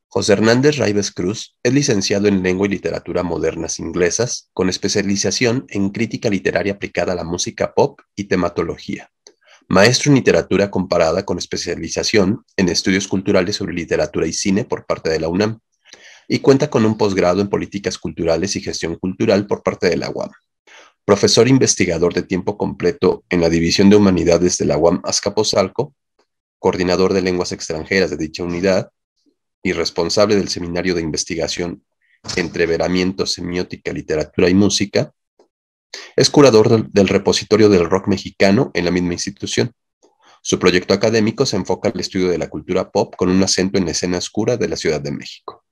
José Hernández Raives Cruz es licenciado en Lengua y Literatura Modernas Inglesas, con especialización en crítica literaria aplicada a la música pop y tematología. Maestro en literatura comparada con especialización en estudios culturales sobre literatura y cine por parte de la UNAM, y cuenta con un posgrado en políticas culturales y gestión cultural por parte de la UAM. Profesor investigador de tiempo completo en la División de Humanidades de la UAM Azcapotzalco, coordinador de lenguas extranjeras de dicha unidad y responsable del Seminario de Investigación Entreveramiento, Semiótica, Literatura y Música. Es curador del repositorio del rock mexicano en la misma institución. Su proyecto académico se enfoca al estudio de la cultura pop con un acento en la escena oscura de la Ciudad de México.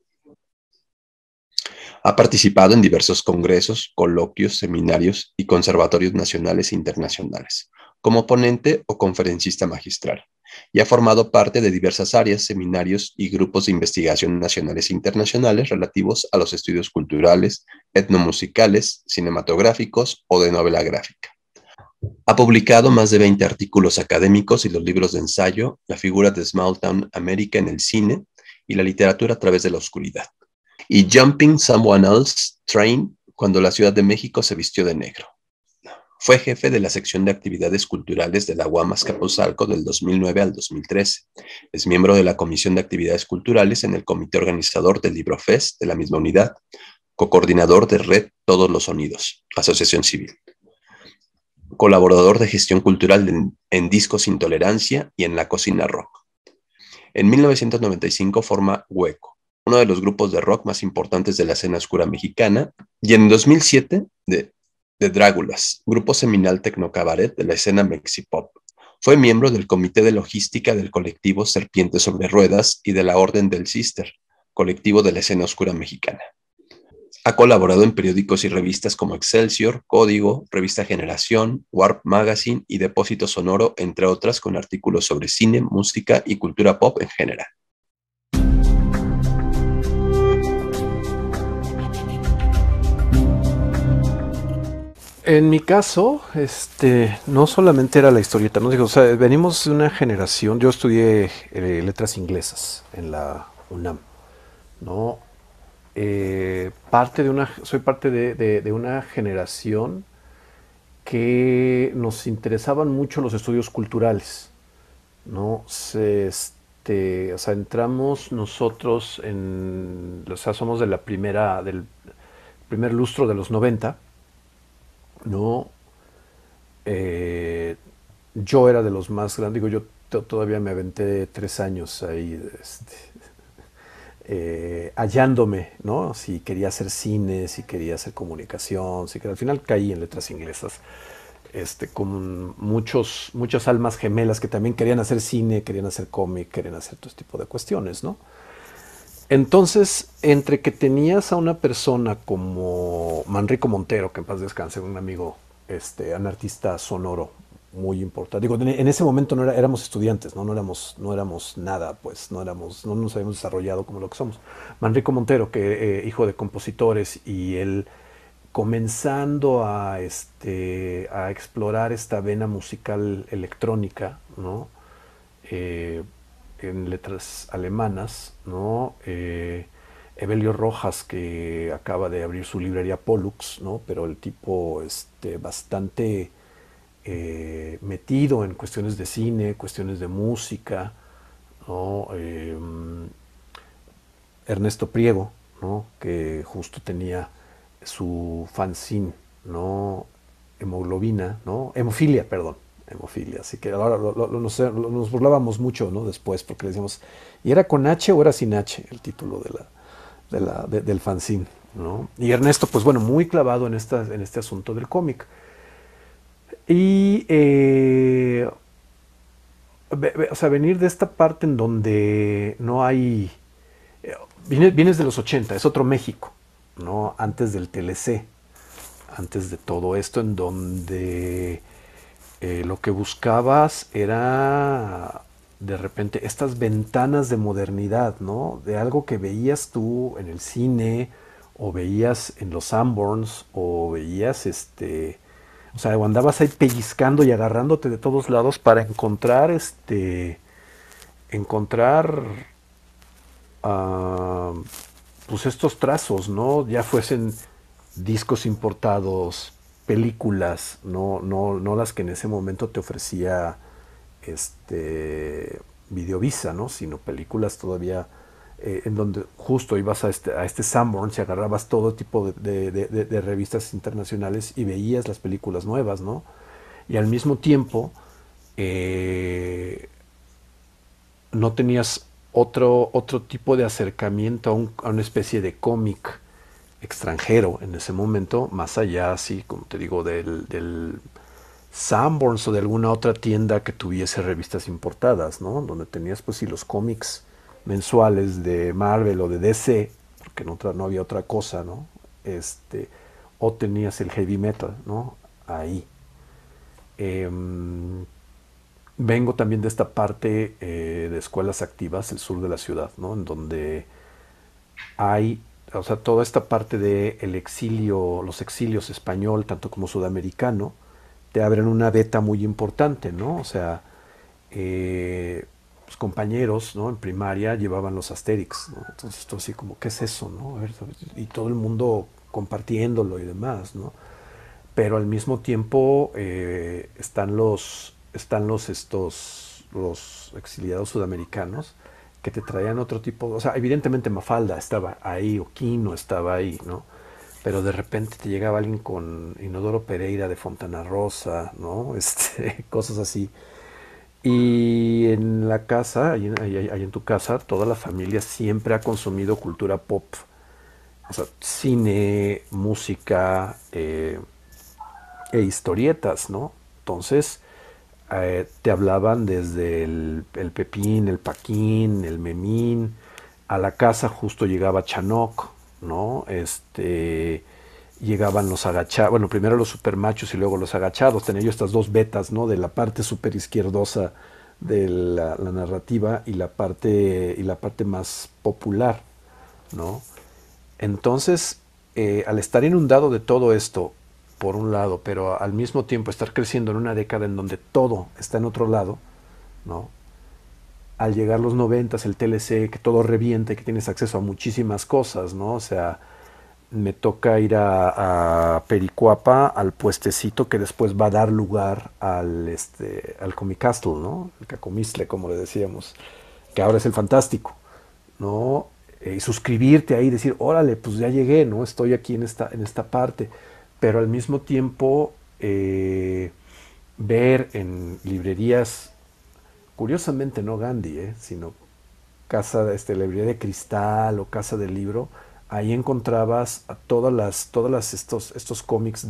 Ha participado en diversos congresos, coloquios, seminarios y conservatorios nacionales e internacionales, como ponente o conferencista magistral, y ha formado parte de diversas áreas, seminarios y grupos de investigación nacionales e internacionales relativos a los estudios culturales, etnomusicales, cinematográficos o de novela gráfica. Ha publicado más de 20 artículos académicos y los libros de ensayo, La figura de Small Town America en el cine y la literatura a través de la oscuridad, y Jumping Someone Else's Train, cuando la Ciudad de México se vistió de negro. Fue jefe de la sección de actividades culturales de la UAM Azcapotzalco del 2009 al 2013. Es miembro de la Comisión de Actividades Culturales en el comité organizador del Libro Fest de la misma unidad, cocoordinador de Red Todos los Sonidos, Asociación Civil. Colaborador de gestión cultural en Discos Intolerancia y en La Cocina Rock. En 1995 forma Hueco, uno de los grupos de rock más importantes de la escena oscura mexicana, y en 2007 de Drágulas, grupo seminal tecnocabaret de la escena mexipop. Fue miembro del comité de logística del colectivo Serpientes sobre Ruedas y de la Orden del Cister, colectivo de la escena oscura mexicana. Ha colaborado en periódicos y revistas como Excelsior, Código, Revista Generación, Warp Magazine y Depósito Sonoro, entre otras, con artículos sobre cine, música y cultura pop en general. En mi caso, no solamente era la historieta, ¿no? Digo, o sea, venimos de una generación, yo estudié letras inglesas en la UNAM, ¿no? Soy parte de una generación que nos interesaban mucho los estudios culturales, ¿no? O sea, entramos nosotros o sea, somos del primer lustro de los 90, ¿no? Eh, yo era de los más grandes, digo, yo todavía me aventé 3 años ahí, hallándome, ¿no? Si quería hacer cine, si quería hacer comunicación, al final caí en letras inglesas, con muchas almas gemelas que también querían hacer cine, querían hacer cómic, querían hacer todo este tipo de cuestiones, ¿no? Entonces, entre que tenías a una persona como Manrico Montero, que en paz descanse, un amigo, un artista sonoro muy importante. Digo, en ese momento éramos estudiantes, ¿no? No éramos nada, pues, no nos habíamos desarrollado como lo que somos. Manrico Montero, que hijo de compositores, y él comenzando a explorar esta vena musical electrónica, ¿no? Eh, en letras alemanas, ¿no? Evelio Rojas, que acaba de abrir su librería Pollux, ¿no? Pero el tipo bastante metido en cuestiones de cine, cuestiones de música, ¿no? Ernesto Priego, ¿no? Que justo tenía su fanzine, ¿no? Hemoglobina, ¿no? Hemofilia, perdón. Hemofilia. Así que ahora nos burlábamos mucho, ¿no? Después, porque le decíamos, ¿y era con H o era sin H el título del fanzine, ¿no? Y Ernesto, pues bueno, muy clavado en este asunto del cómic. Y, o sea, venir de esta parte en donde no hay... Vienes de los 80, es otro México, ¿no? Antes del TLC, antes de todo esto, en donde lo que buscabas era de repente estas ventanas de modernidad, ¿no? De algo que veías tú en el cine, o veías en los Sanborns, o veías o sea, o andabas ahí pellizcando y agarrándote de todos lados para encontrar ah, pues estos trazos, ¿no? Ya fuesen discos importados, películas, no las que en ese momento te ofrecía este Videovisa, ¿no? Sino películas todavía en donde justo ibas a este Sanborns y agarrabas todo tipo de revistas internacionales y veías las películas nuevas, ¿no? Y al mismo tiempo eh, no tenías otro tipo de acercamiento a una especie de cómic extranjero en ese momento, más allá, así como te digo, del Sanborns o de alguna otra tienda que tuviese revistas importadas, ¿no? Donde tenías pues sí los cómics mensuales de Marvel o de DC, porque no había otra cosa, ¿no? Este, o tenías el heavy metal, ¿no? Ahí. Em, Vengo también de esta parte de escuelas activas, el sur de la ciudad, ¿no? En donde hay, o sea, toda esta parte de el exilio, los exilios español, tanto como sudamericano, te abren una beta muy importante, ¿no? O sea, los compañeros, ¿no? En primaria llevaban los Asterix, ¿no? Entonces, esto así como, ¿qué es eso, no? A ver, y todo el mundo compartiéndolo y demás, ¿no? Pero al mismo tiempo los exiliados sudamericanos que te traían otro tipo, o sea, evidentemente Mafalda estaba ahí, o Quino estaba ahí, ¿no? Pero de repente te llegaba alguien con Inodoro Pereira de Fontana Rosa, ¿no? Cosas así. Y en la casa, ahí en tu casa, toda la familia siempre ha consumido cultura pop. O sea, cine, música, e historietas, ¿no? Entonces, te hablaban desde el Pepín, el Paquín, el Memín, a la casa justo llegaba Chanoc, ¿no? Llegaban los agachados, bueno, primero los supermachos y luego los agachados, tenía yo estas dos betas, ¿no? De la parte super izquierdosa de la narrativa y la parte más popular, ¿no? Entonces, al estar inundado de todo esto, por un lado, pero al mismo tiempo estar creciendo en una década en donde todo está en otro lado, ¿no? Al llegar los noventas, el TLC, que todo revienta y que tienes acceso a muchísimas cosas, ¿no? O sea, me toca ir a Pericuapa, al puestecito que después va a dar lugar al Comicastle, ¿no? El Cacomistle, como le decíamos, que ahora es el Fantástico, ¿no? Y suscribirte ahí, decir, órale, pues ya llegué, ¿no? Estoy aquí en esta parte. Pero al mismo tiempo, ver en librerías, curiosamente no Gandhi, sino librería de cristal o casa del libro, ahí encontrabas a estos cómics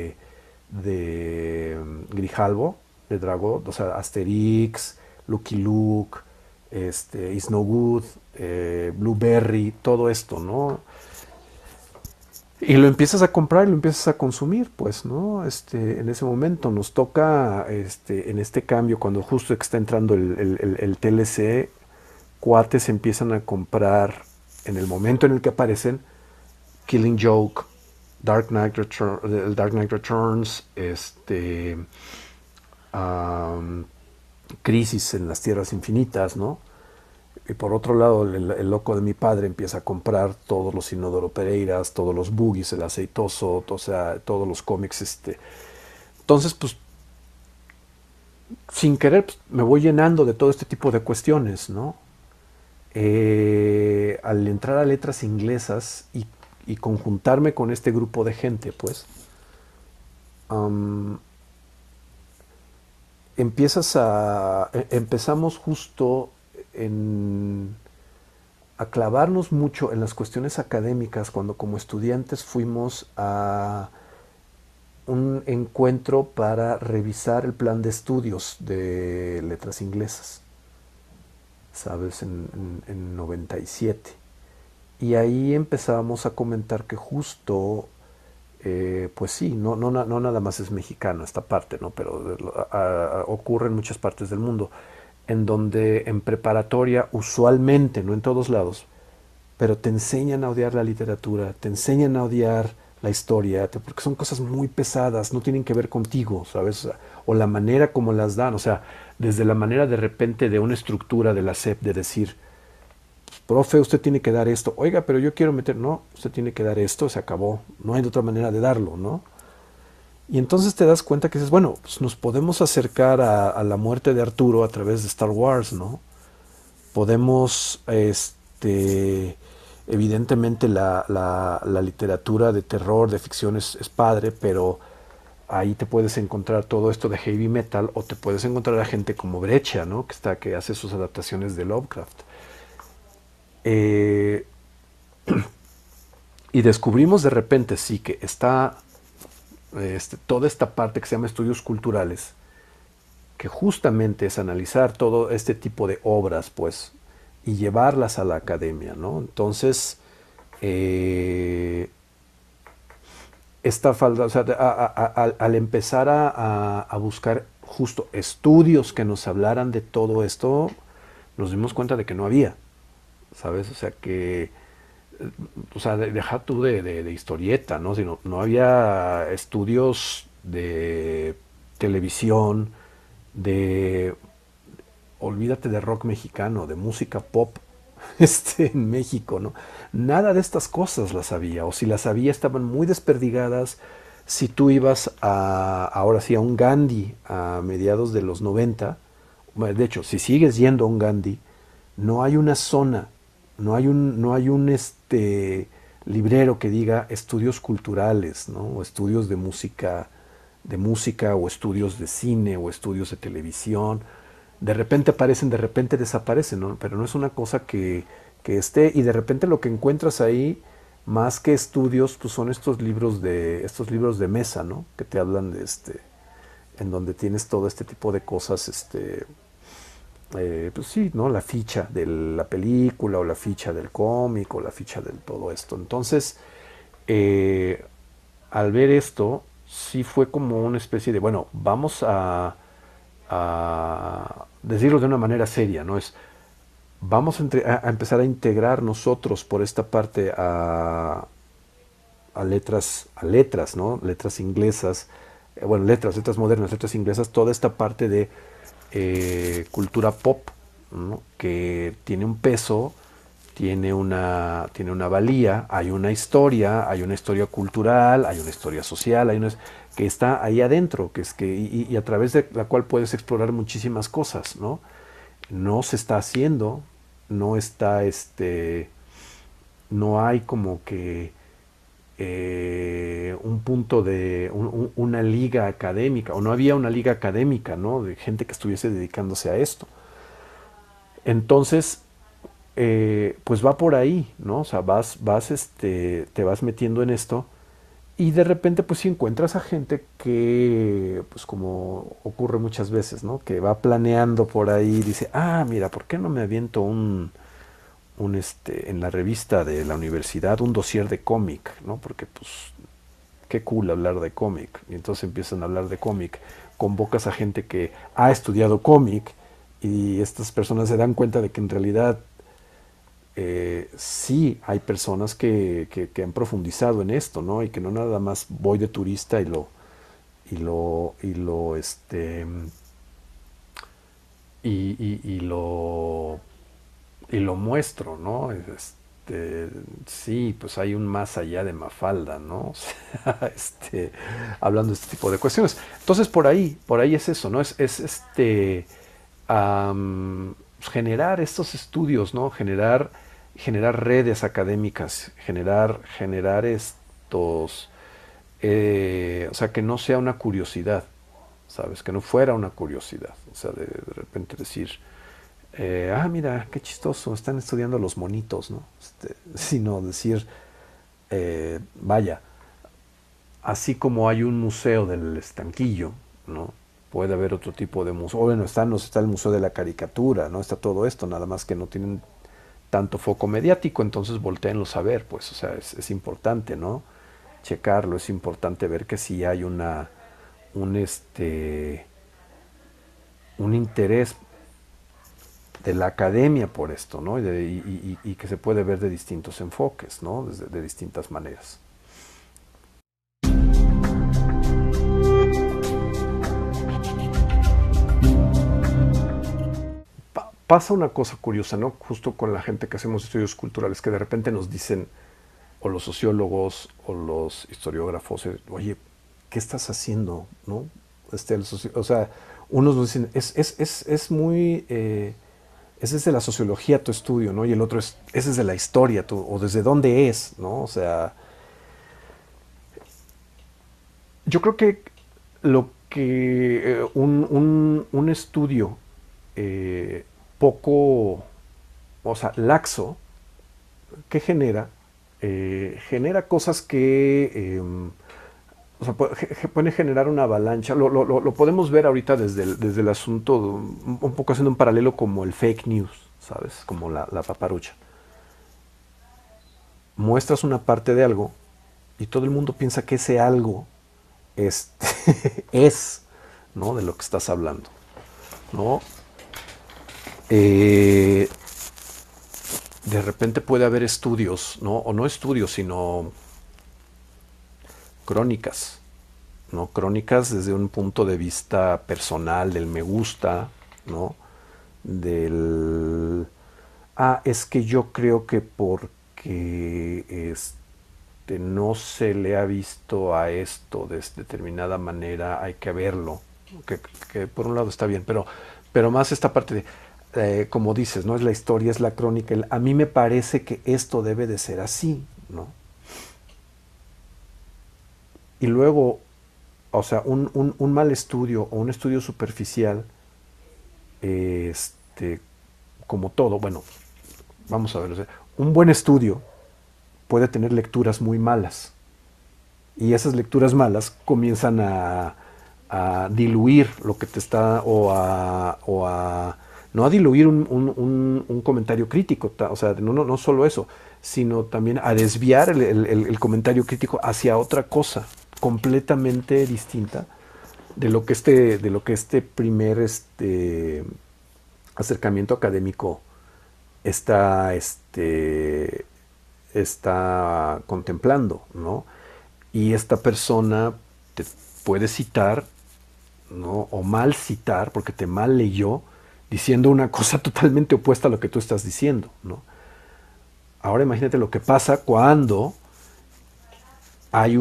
de Grijalvo, de Dragó, o sea, Asterix, Lucky Luke, Is No Good, Blueberry, todo esto, ¿no? Y lo empiezas a comprar y lo empiezas a consumir, pues, ¿no? En ese momento nos toca, en este cambio, cuando justo está entrando el TLC, cuates empiezan a comprar, en el momento en el que aparecen, Killing Joke, el Dark Knight Returns, um, Crisis en las Tierras Infinitas, ¿no? Y por otro lado, el loco de mi padre empieza a comprar todos los Inodoro Pereiras, todos los Boogies, el Aceitoso, o sea, todos los cómics. Entonces, pues, sin querer, pues, me voy llenando de todo este tipo de cuestiones, ¿no? Al entrar a letras inglesas y conjuntarme con este grupo de gente, pues, um, empezamos justo en, a clavarnos mucho en las cuestiones académicas cuando como estudiantes fuimos a un encuentro para revisar el plan de estudios de letras inglesas, ¿sabes? En 97. Y ahí empezábamos a comentar que justo, pues sí, no nada más es mexicano esta parte, ¿no? Pero ocurre en muchas partes del mundo, en donde en preparatoria, usualmente, no en todos lados, pero te enseñan a odiar la literatura, te enseñan a odiar la historia, porque son cosas muy pesadas, no tienen que ver contigo, ¿sabes? O la manera como las dan, o sea, desde la manera de repente de una estructura de la SEP de decir, profe, usted tiene que dar esto. Oiga, pero yo quiero meter, no, usted tiene que dar esto, se acabó. No hay otra manera de darlo, ¿no? Y entonces te das cuenta que dices, bueno, pues nos podemos acercar a la muerte de Arturo a través de Star Wars, ¿no? Podemos, evidentemente la literatura de terror, de ficción es padre, pero ahí te puedes encontrar todo esto de heavy metal o te puedes encontrar a gente como Brecha, ¿no? Que hace sus adaptaciones de Lovecraft. Eh, y descubrimos de repente, sí, que está toda esta parte que se llama estudios culturales, que justamente es analizar todo este tipo de obras, pues, y llevarlas a la academia, ¿no? Entonces, esta falta, o sea, al empezar a buscar justo estudios que nos hablaran de todo esto, nos dimos cuenta de que no había, ¿sabes? O sea, o sea, deja tú de historieta, ¿no? Sino, no había estudios de televisión, de, olvídate de rock mexicano, de música pop, en México, ¿no? Nada de estas cosas las había, o si las había estaban muy desperdigadas. Si tú ibas ahora sí, a un Gandhi a mediados de los 90, bueno, de hecho, si sigues yendo a un Gandhi, no hay una zona, no hay un librero que diga estudios culturales, ¿no? O estudios de música, o estudios de cine, o estudios de televisión. De repente aparecen, de repente desaparecen, ¿no? Pero no es una cosa que esté, y de repente lo que encuentras ahí, más que estudios, pues son estos libros de mesa, ¿no? Que te hablan en donde tienes todo este tipo de cosas, pues sí, ¿no? La ficha de la película, o la ficha del cómic, o la ficha de todo esto. Entonces, eh, al ver esto, sí fue como una especie de, bueno, vamos a decirlo de una manera seria, ¿no? Vamos a empezar a integrar nosotros por esta parte a letras, ¿no? Letras inglesas, bueno, letras modernas, letras inglesas, toda esta parte de cultura pop, ¿no? Que tiene un peso, tiene una valía, hay una historia cultural, hay una historia social, que está ahí adentro, y a través de la cual puedes explorar muchísimas cosas, ¿no? No se está haciendo, no está, no hay como que un punto una liga académica, o no había una liga académica, ¿no? De gente que estuviese dedicándose a esto. Entonces, pues va por ahí, ¿no? O sea, te vas metiendo en esto, y de repente pues sí encuentras a gente que, pues como ocurre muchas veces, ¿no? Que va planeando por ahí y dice, ah, mira, ¿por qué no me aviento en la revista de la universidad un dossier de cómic, ¿no? Porque pues qué cool hablar de cómic. Y entonces empiezan a hablar de cómic, convocas a gente que ha estudiado cómic, y estas personas se dan cuenta de que en realidad sí hay personas que han profundizado en esto, ¿no? Y que no nada más voy de turista y lo y lo muestro, ¿no? Sí, pues hay un más allá de Mafalda, ¿no? O sea, hablando de este tipo de cuestiones. Entonces, por ahí es eso, ¿no? Generar estos estudios, ¿no? Generar redes académicas, generar o sea, que no sea una curiosidad, ¿sabes? Que no fuera una curiosidad, o sea, de repente decir, mira, qué chistoso, están estudiando los monitos, ¿no? Sino decir, vaya, así como hay un museo del estanquillo, ¿no? Puede haber otro tipo de museo. Bueno, está el museo de la caricatura, ¿no? Está todo esto, nada más que no tienen tanto foco mediático, entonces voltéenlos a ver, pues, o sea, es importante, ¿no? Checarlo, es importante ver que sí hay un, este, un interés de la academia por esto, ¿no? Y que se puede ver de distintos enfoques, ¿no? De distintas maneras. pasa una cosa curiosa, ¿no? Justo con la gente que hacemos estudios culturales, que de repente nos dicen, o los sociólogos, o los historiógrafos, oye, ¿qué estás haciendo? ¿No? O sea, unos nos dicen, es muy, ese es de la sociología tu estudio, ¿no? Y el otro ese es de la historia, o desde dónde es, ¿no? O sea, yo creo que lo que un estudio eh, poco, o sea, laxo, que genera, genera cosas que, o sea, puede generar una avalancha. Lo podemos ver ahorita desde el asunto, un poco haciendo un paralelo como el fake news, ¿sabes? Como la paparucha. Muestras una parte de algo y todo el mundo piensa que ese algo es, ¿no? De lo que estás hablando, ¿no? Eh, de repente puede haber estudios, ¿no? O no estudios, sino crónicas, ¿no? Crónicas desde un punto de vista personal, del me gusta, ¿no? Del, es que yo creo que porque no se le ha visto a esto de determinada manera, hay que verlo, que por un lado está bien, pero más esta parte de, como dices, no es la historia, es la crónica, a mí me parece que esto debe de ser así, ¿no? Y luego, o sea, un mal estudio o un estudio superficial, este, como todo, bueno, vamos a ver, o sea, un buen estudio puede tener lecturas muy malas. Y esas lecturas malas comienzan a diluir lo que te está, no a diluir un comentario crítico, o sea, no solo eso, sino también a desviar el comentario crítico hacia otra cosa completamente distinta de lo que este primer acercamiento académico está, está contemplando, ¿no? Y esta persona te puede citar, ¿no? O mal citar, porque te mal leyó, diciendo una cosa totalmente opuesta a lo que tú estás diciendo, ¿no? Ahora imagínate lo que pasa cuando hay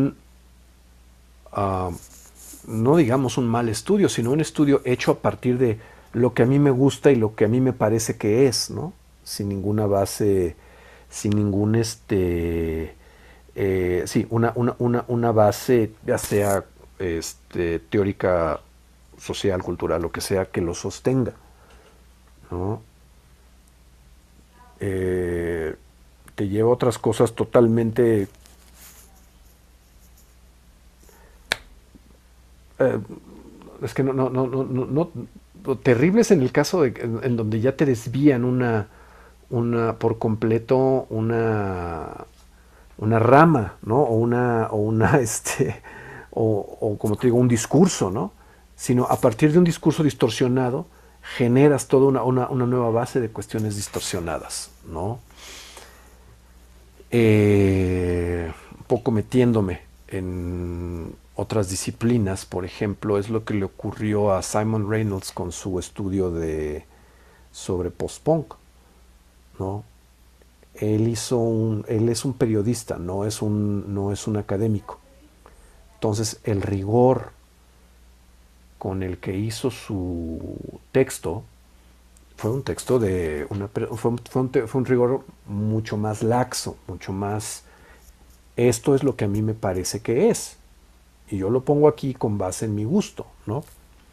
uh, no digamos un mal estudio, sino un estudio hecho a partir de lo que a mí me gusta y lo que a mí me parece que es, ¿no? Sin ninguna base, sin ningún sí, una base, ya sea teórica, social, cultural, lo que sea, que lo sostenga, ¿no? Eh, Te lleva a otras cosas totalmente eh, es que terribles en el caso de en donde ya te desvían una por completo una rama, ¿no? O una o como te digo, un discurso, ¿no? Sino a partir de un discurso distorsionado generas toda una nueva base de cuestiones distorsionadas, ¿no? Un poco metiéndome en otras disciplinas, por ejemplo, es lo que le ocurrió a Simon Reynolds con su estudio sobre post-punk, ¿no? Él es un periodista, no es un académico. Entonces, el rigor con el que hizo su texto fue un texto fue un rigor mucho más laxo, mucho más, esto es lo que a mí me parece que es. Y yo lo pongo aquí con base en mi gusto, ¿no?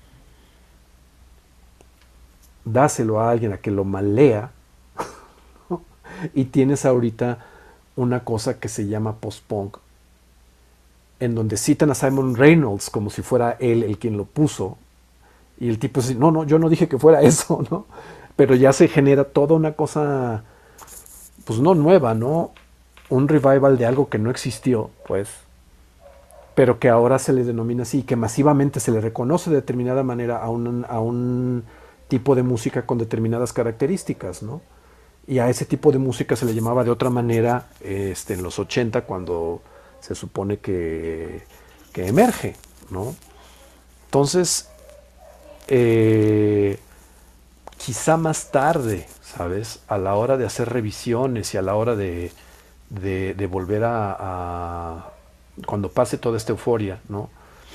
Dáselo a alguien a que lo mal-lea, ¿no? Y tienes ahorita una cosa que se llama post-punk, en donde citan a Simon Reynolds como si fuera él el quien lo puso, y el tipo dice, no, yo no dije que fuera eso, ¿no? Pero ya se genera toda una cosa, pues no nueva, ¿no? Un revival de algo que no existió, pues, pero que ahora se le denomina así, que masivamente se le reconoce de determinada manera a un tipo de música con determinadas características, ¿no? Y a ese tipo de música se le llamaba de otra manera en los 80 cuando se supone que emerge, ¿no? Entonces, quizá más tarde, ¿sabes? A la hora de hacer revisiones y a la hora de volver cuando pase toda esta euforia, ¿no?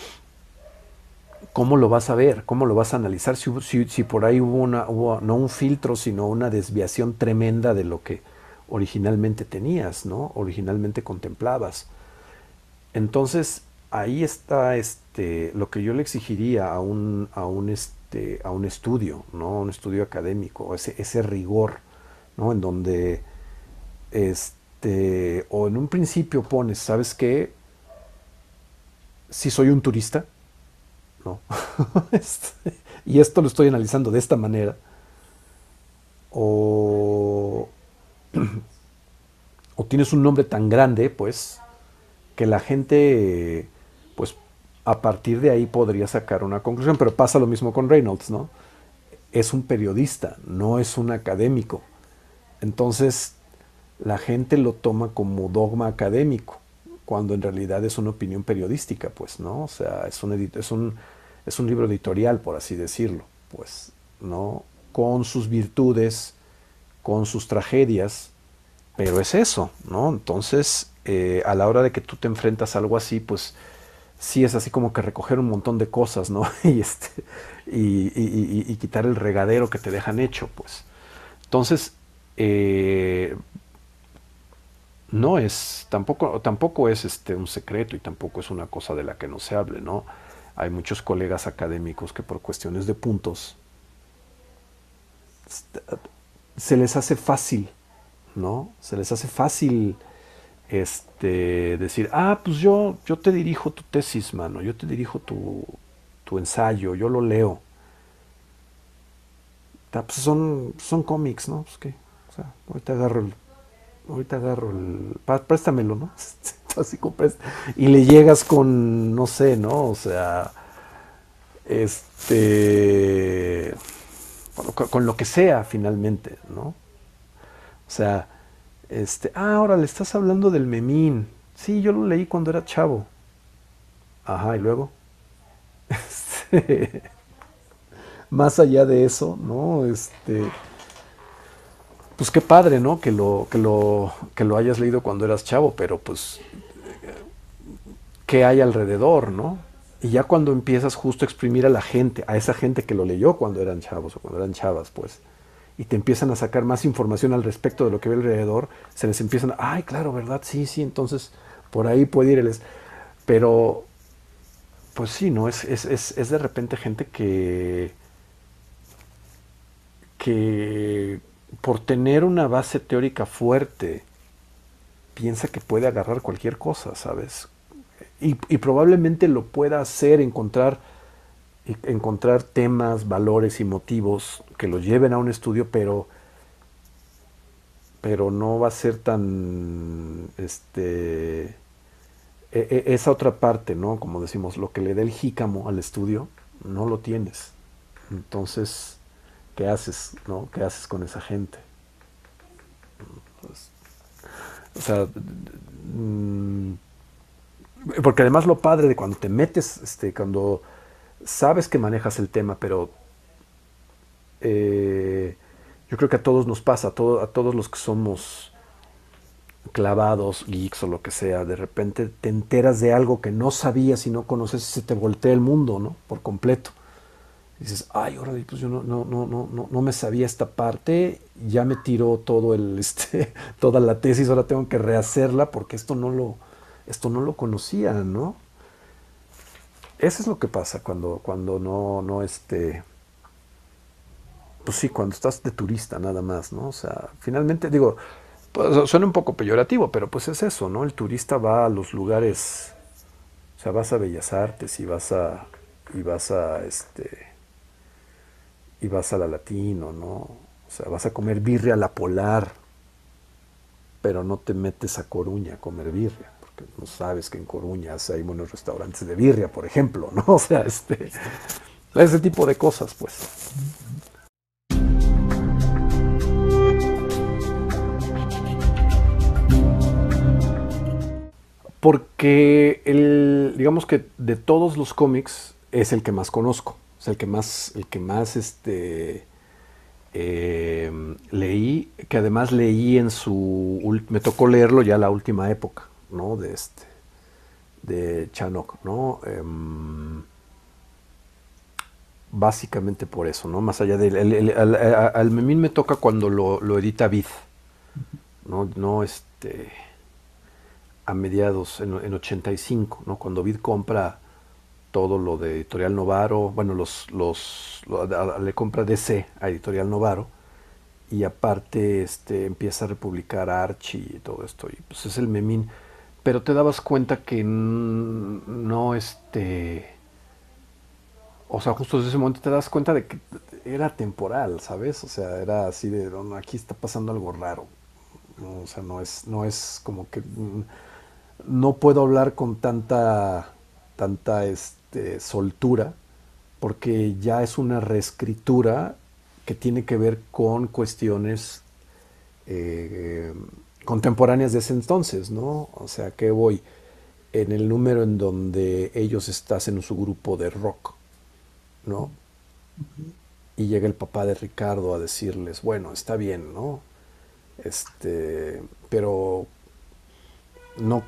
¿Cómo lo vas a ver? ¿Cómo lo vas a analizar? Si por ahí hubo no un filtro, sino una desviación tremenda de lo que originalmente tenías, ¿no? Originalmente contemplabas. Entonces, ahí está lo que yo le exigiría a un estudio, ¿no? Un estudio académico, ese rigor, ¿no? En donde, o en un principio pones, ¿sabes qué? Si soy un turista, ¿no? Y esto lo estoy analizando de esta manera, o, o tienes un nombre tan grande, pues, que la gente, pues, a partir de ahí podría sacar una conclusión, pero pasa lo mismo con Reynolds, ¿no? Es un periodista, no es un académico. Entonces, la gente lo toma como dogma académico, cuando en realidad es una opinión periodística, pues, ¿no? O sea, es un libro editorial, por así decirlo, pues, ¿no? Con sus virtudes, con sus tragedias, pero es eso, ¿no? Entonces, a la hora de que tú te enfrentas a algo así, pues sí es así como que recoger un montón de cosas, ¿no? Y quitar el regadero que te dejan hecho, pues. Entonces, no es, tampoco es un secreto y tampoco es una cosa de la que no se hable, ¿no? Hay muchos colegas académicos que por cuestiones de puntos se les hace fácil, ¿no? Se les hace fácil decir, pues yo te dirijo tu tesis, mano, yo te dirijo tu ensayo, yo lo leo. Pues son cómics, ¿no? Pues qué, o sea, ahorita agarro préstamelo, ¿no? Así como y le llegas con, no sé, ¿no? O sea, con lo que sea finalmente, ¿no? O sea, ahora le estás hablando del Memín. Sí, yo lo leí cuando era chavo. Ajá, y luego. Este, Más allá de eso, ¿no? Pues qué padre, ¿no? Que lo hayas leído cuando eras chavo, pero pues, ¿qué hay alrededor, no? Y ya cuando empiezas justo a exprimir a la gente, a esa gente que lo leyó cuando eran chavos o cuando eran chavas, pues, y te empiezan a sacar más información al respecto de lo que ve alrededor, se les empiezan ay, claro, ¿verdad? Sí, sí, entonces por ahí puede ir Pero, pues sí, ¿no? Es de repente gente que por tener una base teórica fuerte, piensa que puede agarrar cualquier cosa, ¿sabes? Y probablemente lo pueda hacer, encontrar temas, valores y motivos que lo lleven a un estudio, pero no va a ser tan, esa otra parte, ¿no? Como decimos, lo que le da el jícamo al estudio, no lo tienes. Entonces, ¿qué haces, no? ¿Qué haces con esa gente? Pues, o sea, porque además lo padre de cuando te metes, cuando sabes que manejas el tema, pero yo creo que a todos nos pasa, a todos los que somos clavados, geeks o lo que sea, de repente te enteras de algo que no sabías y no conoces y se te voltea el mundo, ¿no? Por completo. Y dices, ay, órale, pues yo no me sabía esta parte, ya me tiró toda la tesis, ahora tengo que rehacerla porque esto no lo conocía, ¿no? Eso es lo que pasa cuando pues sí, cuando estás de turista nada más, ¿no? O sea, finalmente digo, pues, suena un poco peyorativo, pero pues es eso, ¿no? El turista va a los lugares, o sea, vas a Bellas Artes y vas a la Latino, ¿no? O sea, vas a comer birria a la Polar, pero no te metes a Coruña a comer birria, porque no sabes que en Coruña hay buenos restaurantes de birria, por ejemplo, ¿no? O sea, ese tipo de cosas, pues. Porque digamos que de todos los cómics es el que más conozco, es el que más leí, que además leí me tocó leerlo ya la última época, ¿no? De Chanok, ¿no? Básicamente por eso, ¿no? Más allá del, al Memín me toca cuando lo edita Vid, ¿no? No, a mediados, en 85, ¿no? Cuando Vid compra todo lo de Editorial Novaro, bueno, le compra DC a Editorial Novaro, y aparte empieza a republicar Archie y todo esto, y pues es el Memín. Pero te dabas cuenta que no, o sea, justo desde ese momento te das cuenta de que era temporal, ¿sabes? O sea, era así de, "No, no, aquí está pasando algo raro, ¿no? O sea, no es como que no puedo hablar con tanta soltura, porque ya es una reescritura que tiene que ver con cuestiones eh, contemporáneas de ese entonces, ¿no? O sea, que voy en el número en donde ellos están en su grupo de rock, ¿no? Y llega el papá de Ricardo a decirles, bueno, está bien, ¿no? Pero no,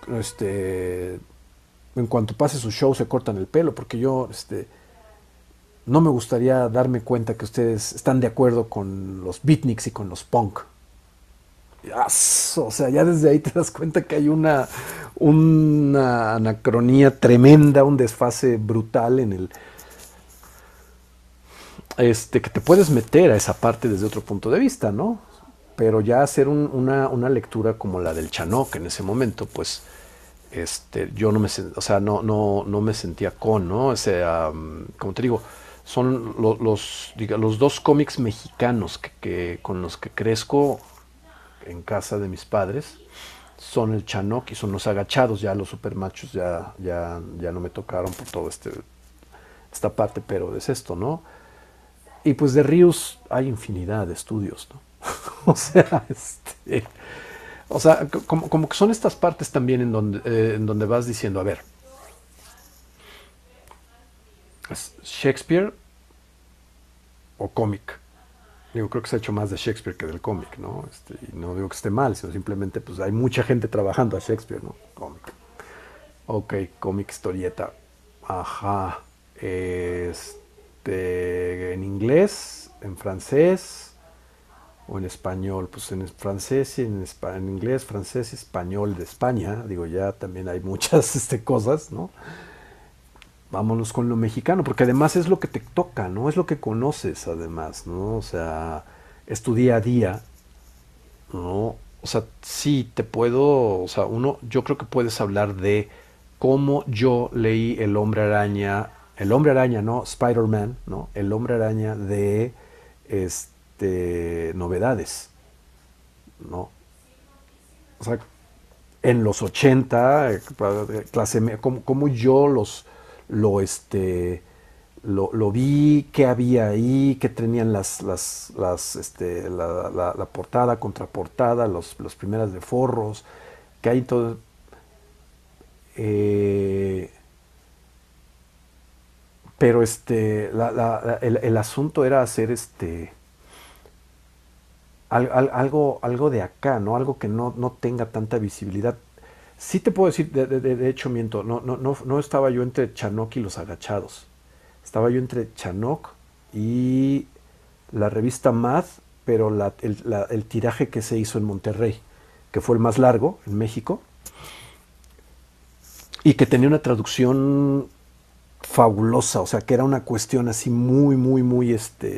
en cuanto pase su show se cortan el pelo, porque yo, no me gustaría darme cuenta que ustedes están de acuerdo con los beatniks y con los punk. O sea, ya desde ahí te das cuenta que hay una anacronía tremenda, un desfase brutal en que te puedes meter a esa parte desde otro punto de vista, ¿no? Pero ya hacer una lectura como la del Chanok en ese momento, pues, yo no me, o sea, no me sentía ¿no? O sea, como te digo, son los dos cómics mexicanos con los que crezco en casa de mis padres, son el Chanok y son los Agachados. Ya los supermachos ya no me tocaron por todo esta parte, pero es esto, ¿no? Y pues de Ríos hay infinidad de estudios, ¿no? O sea, como que son estas partes también en donde vas diciendo, a ver, ¿es Shakespeare o cómic? Digo, creo que se ha hecho más de Shakespeare que del cómic, ¿no? Y no digo que esté mal, sino simplemente pues hay mucha gente trabajando a Shakespeare, ¿no? Cómic. Ok, cómic, historieta. Ajá. En inglés, en francés o en español. Pues en francés y en inglés, francés y español de España. Digo, ya también hay muchas cosas, ¿no? Vámonos con lo mexicano, porque además es lo que te toca, ¿no? Es lo que conoces además, ¿no? O sea, es tu día a día, ¿no? O sea, sí, o sea, yo creo que puedes hablar de cómo yo leí El Hombre Araña, ¿no? Spider-Man, ¿no? El Hombre Araña de, Novedades, ¿no? O sea, en los 80 como yo lo, este, lo vi, qué había ahí, qué tenían la portada, contraportada, las primeras de forros, que hay todo. eh, pero el asunto era hacer algo de acá, ¿no? Algo que no tenga tanta visibilidad. Sí te puedo decir, de hecho miento, no estaba yo entre Chanok y Los Agachados. Estaba yo entre Chanok y la revista Mad, pero el tiraje que se hizo en Monterrey, que fue el más largo en México, y que tenía una traducción fabulosa, o sea, que era una cuestión así muy, muy, muy,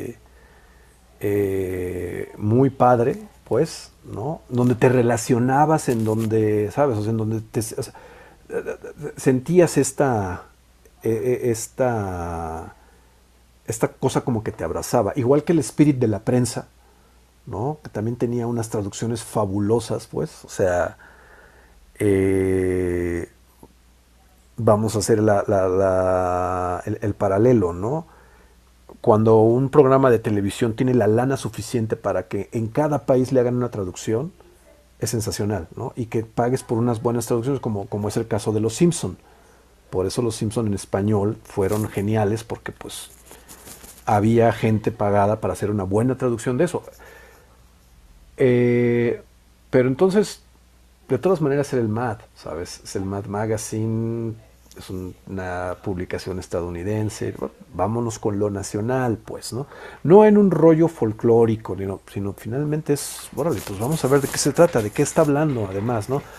muy padre, pues, ¿no? Donde te relacionabas, en donde, ¿sabes? O sea, en donde o sea, sentías esta cosa como que te abrazaba. Igual que el Spirit de la prensa, ¿no? Que también tenía unas traducciones fabulosas, pues, o sea, eh, vamos a hacer el paralelo, ¿no? Cuando un programa de televisión tiene la lana suficiente para que en cada país le hagan una traducción, es sensacional, ¿no? Y que pagues por unas buenas traducciones, como es el caso de Los Simpson. Por eso Los Simpson en español fueron geniales, porque pues había gente pagada para hacer una buena traducción de eso. Eh, pero entonces, de todas maneras, era el MAD, ¿sabes? Es el MAD Magazine, es una publicación estadounidense. Bueno, vámonos con lo nacional, pues, ¿no? No en un rollo folclórico, sino finalmente es, órale, pues vamos a ver de qué se trata, de qué está hablando, además, ¿no?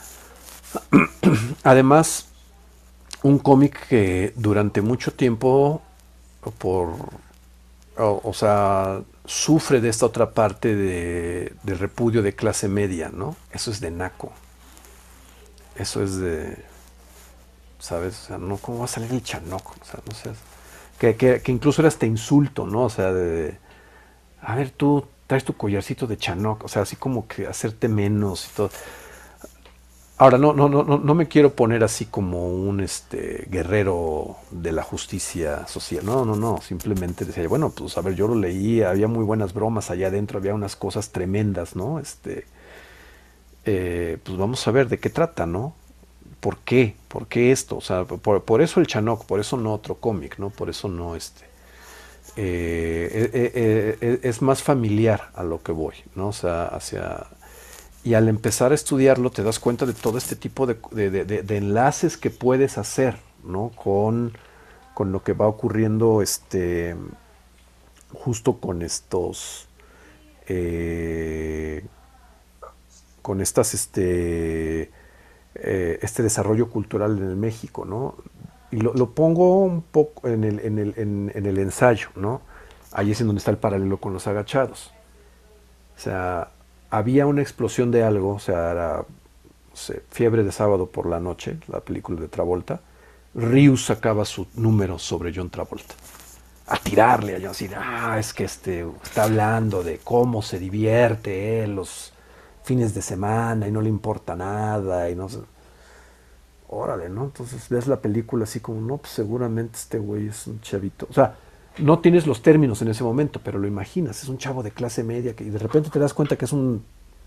Además, un cómic que durante mucho tiempo, por, o sea, sufre de esta otra parte de repudio de clase media, ¿no? Eso es de naco. Eso es de, ¿sabes? O sea, no, ¿cómo va a salir el chanoco? O sea, no sé. Que incluso era este insulto, ¿no? O sea, a ver, tú traes tu collarcito de chanoc, o sea, así como que hacerte menos y todo. Ahora, no me quiero poner así como un guerrero de la justicia social. No. Simplemente decía, bueno, pues a ver, yo lo leí, había muy buenas bromas allá adentro, había unas cosas tremendas, ¿no? Pues vamos a ver de qué trata, ¿no? ¿Por qué? ¿Por qué esto? O sea, por eso el Chanoc, por eso no otro cómic, ¿no? Por eso no es más familiar a lo que voy, ¿no? O sea, y al empezar a estudiarlo te das cuenta de todo este tipo de enlaces que puedes hacer, ¿no? Con lo que va ocurriendo justo con estos, eh, con estas, este desarrollo cultural en el México, ¿no? Y lo pongo un poco en el ensayo, ¿no? Ahí es en donde está el paralelo con los agachados. O sea, había una explosión de algo, o sea, era, no sé, Fiebre de Sábado por la Noche, la película de Travolta. Ryu sacaba su número sobre John Travolta. A tirarle a John, así, es que está hablando de cómo se divierte él los fines de semana y no le importa nada y no sé. Órale, ¿no? Entonces ves la película así como, no, pues seguramente este güey es un chavito. O sea, no tienes los términos en ese momento, pero lo imaginas, es un chavo de clase media que y de repente te das cuenta que es un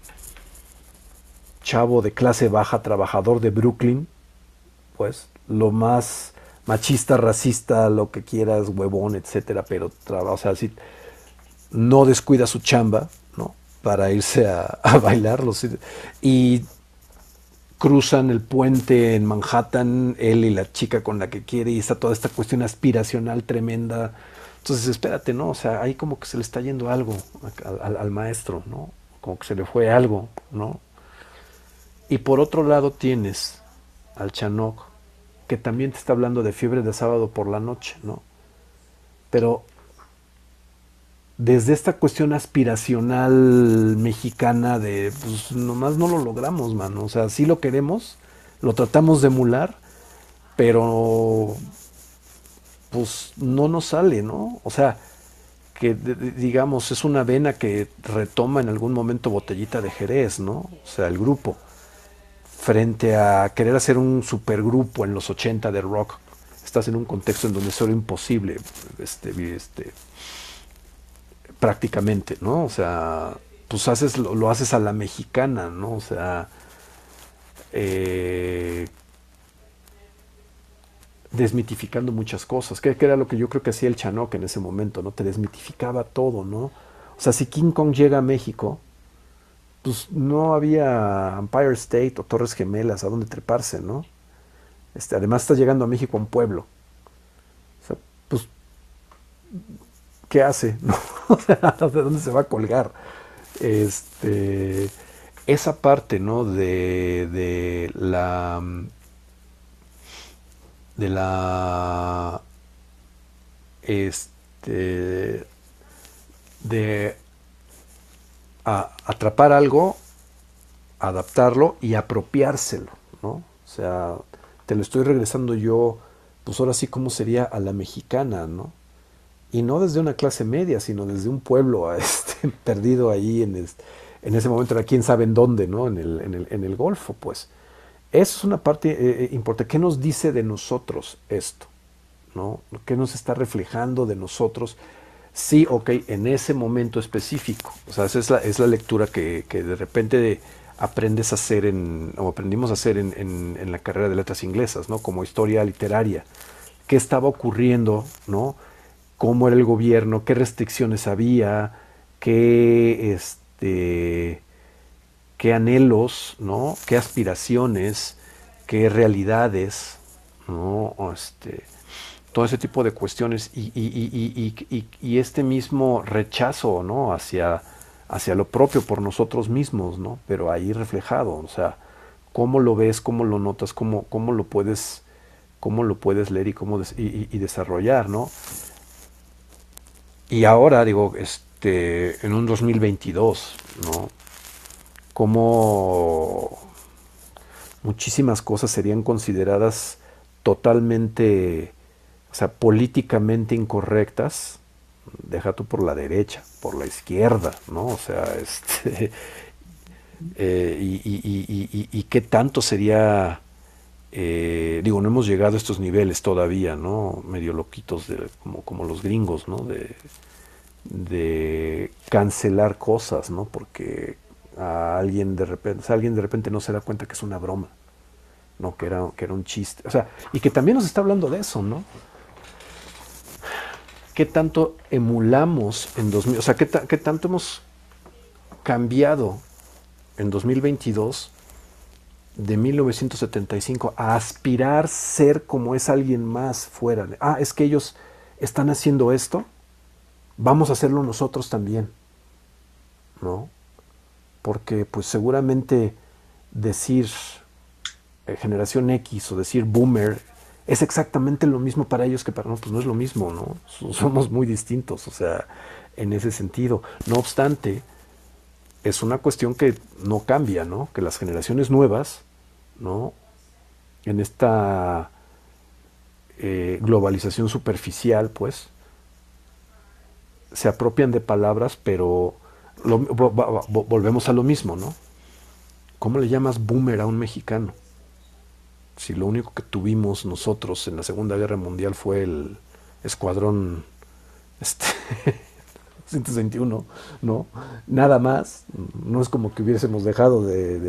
chavo de clase baja, trabajador de Brooklyn, pues lo más machista, racista, lo que quieras, huevón, etcétera, pero o sea, sí, no descuida su chamba, ¿no? Para irse a bailar. Y cruzan el puente en Manhattan, él y la chica con la que quiere, y está toda esta cuestión aspiracional tremenda. Entonces, espérate, ¿no? O sea, ahí como que se le está yendo algo al maestro, ¿no? Como que se le fue algo, ¿no? Y por otro lado tienes al Chanoc, que también te está hablando de Fiebre de Sábado por la Noche, ¿no? Pero desde esta cuestión aspiracional mexicana de, pues nomás no lo logramos, mano. O sea, sí lo queremos, lo tratamos de emular, pero pues no nos sale, ¿no? O sea, que digamos, es una vena que retoma en algún momento Botellita de Jerez, ¿no? O sea, el grupo, frente a querer hacer un supergrupo en los 80 de rock. Estás en un contexto en donde es solo imposible prácticamente, ¿no? O sea, pues lo haces a la mexicana, ¿no? O sea, eh, desmitificando muchas cosas, que era lo que yo creo que hacía el Chanoc en ese momento, ¿no? Te desmitificaba todo, ¿no? O sea, si King Kong llega a México, pues no había Empire State o Torres Gemelas a donde treparse, ¿no? Además está llegando a México a un pueblo. O sea, pues, ¿qué hace? ¿No? O sea, ¿de dónde se va a colgar? Este, esa parte, ¿no? De la, este, de atrapar algo, adaptarlo y apropiárselo, ¿no? O sea, te lo estoy regresando yo, pues ahora sí, ¿cómo sería a la mexicana, ¿no? Y no desde una clase media, sino desde un pueblo perdido ahí en ese momento, era quién sabe en dónde, ¿no? En el Golfo, pues. Eso es una parte importante. ¿Qué nos dice de nosotros esto? ¿No? ¿Qué nos está reflejando de nosotros? Sí, ok, en ese momento específico. O sea, esa es la lectura que de repente aprendes a hacer o aprendimos a hacer en la carrera de letras inglesas, ¿no? Como historia literaria. ¿Qué estaba ocurriendo, ¿no? cómo era el gobierno, qué restricciones había, qué, qué anhelos, ¿no? Qué aspiraciones, qué realidades, ¿no? Todo ese tipo de cuestiones y este mismo rechazo, ¿no? Hacia lo propio por nosotros mismos, ¿no? Pero ahí reflejado, o sea, cómo lo ves, cómo lo notas, cómo lo puedes leer y y desarrollar, ¿no? Y ahora, digo, en un 2022, ¿no? Cómo muchísimas cosas serían consideradas totalmente, o sea, políticamente incorrectas, deja tú por la derecha, por la izquierda, ¿no? O sea, y qué tanto sería, digo, no hemos llegado a estos niveles todavía, ¿no? Medio loquitos, como los gringos, ¿no? De cancelar cosas, ¿no? Porque a alguien de repente, o sea, alguien de repente no se da cuenta que es una broma, ¿no? Que era un chiste. O sea, y que también nos está hablando de eso, ¿no? ¿Qué tanto emulamos en 2000? O sea, qué tanto hemos cambiado en 2022 de 1975 a aspirar ser como es alguien más fuera? Ah, es que ellos están haciendo esto, vamos a hacerlo nosotros también, ¿no? Porque pues seguramente decir generación X o decir boomer es exactamente lo mismo para ellos que para nosotros. Pues no es lo mismo, ¿no? Somos muy distintos, o sea, en ese sentido. No obstante, es una cuestión que no cambia, ¿no? Que las generaciones nuevas, ¿no? En esta globalización superficial, pues, se apropian de palabras, pero volvemos a lo mismo, ¿no? ¿Cómo le llamas boomer a un mexicano? Si lo único que tuvimos nosotros en la Segunda Guerra Mundial fue el escuadrón este, 121, ¿no? Nada más. No es como que hubiésemos dejado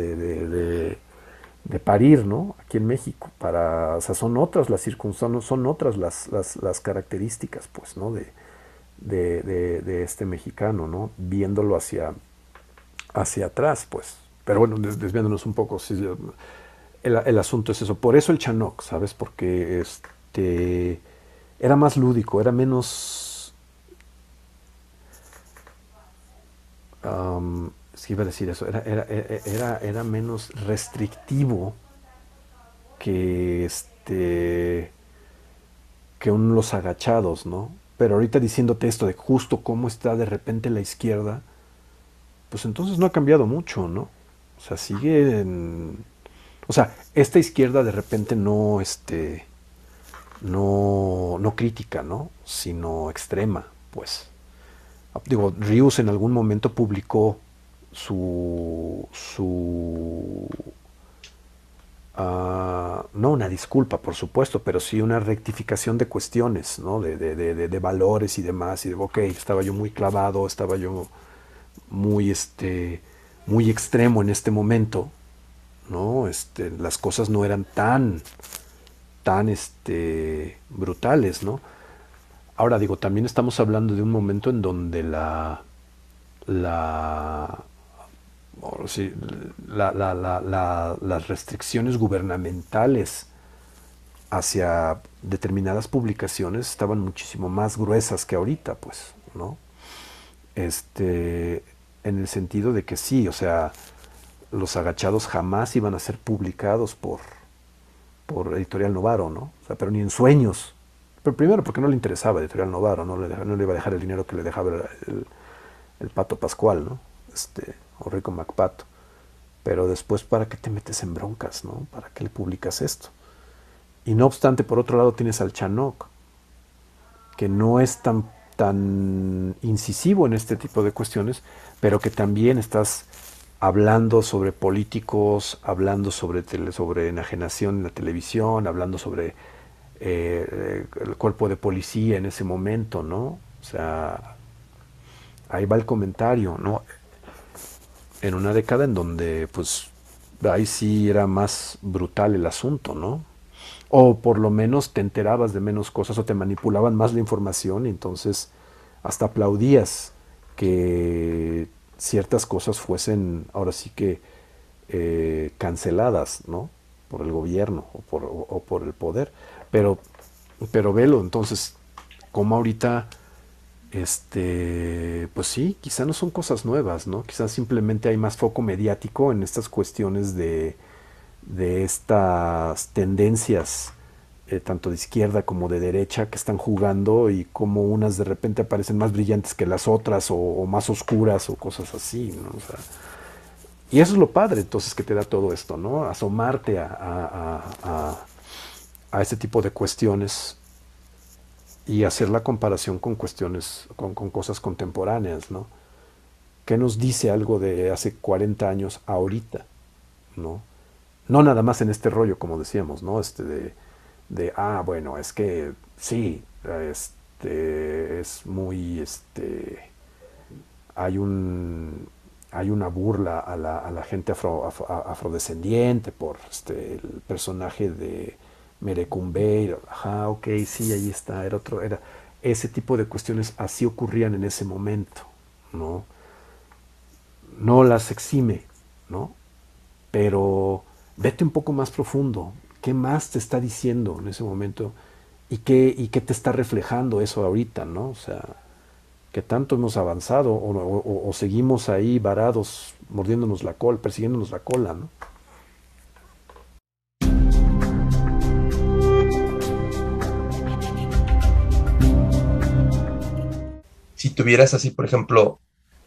de parir, ¿no? Aquí en México. O sea, son otras las circunstancias, son otras las características, pues, ¿no? De este mexicano, ¿no? Viéndolo hacia atrás, pues. Pero bueno, desviándonos un poco, sí, el asunto es eso. Por eso el Chanoc, ¿sabes? Porque era más lúdico, era menos... sí iba a decir eso, era menos restrictivo que que Los Agachados, ¿no? Pero ahorita diciéndote esto de justo cómo está de repente la izquierda, pues entonces no ha cambiado mucho, ¿no? O sea, sigue o sea, esta izquierda de repente no crítica, ¿no? Sino extrema, pues. Digo, Rius en algún momento publicó su no una disculpa, por supuesto, pero sí una rectificación de cuestiones, ¿no? De valores y demás. Y de, ok, estaba yo muy clavado, estaba yo muy, muy extremo en este momento, ¿no? Las cosas no eran tan, brutales, ¿no? Ahora digo, también estamos hablando de un momento en donde la, o sí, las restricciones gubernamentales hacia determinadas publicaciones estaban muchísimo más gruesas que ahorita, pues, ¿no? En el sentido de que sí, o sea, Los Agachados jamás iban a ser publicados por Editorial Novaro, ¿no? O sea, pero ni en sueños. Pero primero porque no le interesaba Editorial Novaro, no le iba a dejar el dinero que le dejaba el Pato Pascual, ¿no? O Rico MacPato. Pero después, ¿para qué te metes en broncas, no? ¿Para qué le publicas esto? Y no obstante, por otro lado tienes al Chanoc, que no es tan incisivo en este tipo de cuestiones, pero que también estás hablando sobre políticos, hablando sobre enajenación en la televisión, hablando sobre el cuerpo de policía en ese momento, ¿no? O sea, ahí va el comentario, ¿no? En una década en donde, pues, ahí sí era más brutal el asunto, ¿no? O por lo menos te enterabas de menos cosas o te manipulaban más la información y entonces hasta aplaudías que ciertas cosas fuesen ahora sí que canceladas, ¿no? Por el gobierno o por el poder. Pero, pero velo, entonces, como ahorita, pues sí, quizá no son cosas nuevas, ¿no? Quizás simplemente hay más foco mediático en estas cuestiones de estas tendencias, tanto de izquierda como de derecha, que están jugando y como unas de repente aparecen más brillantes que las otras o más oscuras o cosas así, ¿no? O sea, y eso es lo padre entonces que te da todo esto, ¿no? Asomarte a este tipo de cuestiones y hacer la comparación con cuestiones, con cosas contemporáneas, ¿no? ¿Qué nos dice algo de hace 40 años ahorita, ¿no? No nada más en este rollo, como decíamos, ¿no? Bueno, es que sí, es muy, hay un, hay una burla a la gente afrodescendiente por el personaje de Merecumbe. Ajá, ok, sí, ahí está, era ese tipo de cuestiones así ocurrían en ese momento, ¿no? No las exime, ¿no? Pero vete un poco más profundo. ¿Qué más te está diciendo en ese momento? ¿Y qué te está reflejando eso ahorita, ¿no? O sea, que tanto hemos avanzado o seguimos ahí varados, mordiéndonos la cola, persiguiéndonos la cola, ¿no? Si tuvieras así, por ejemplo,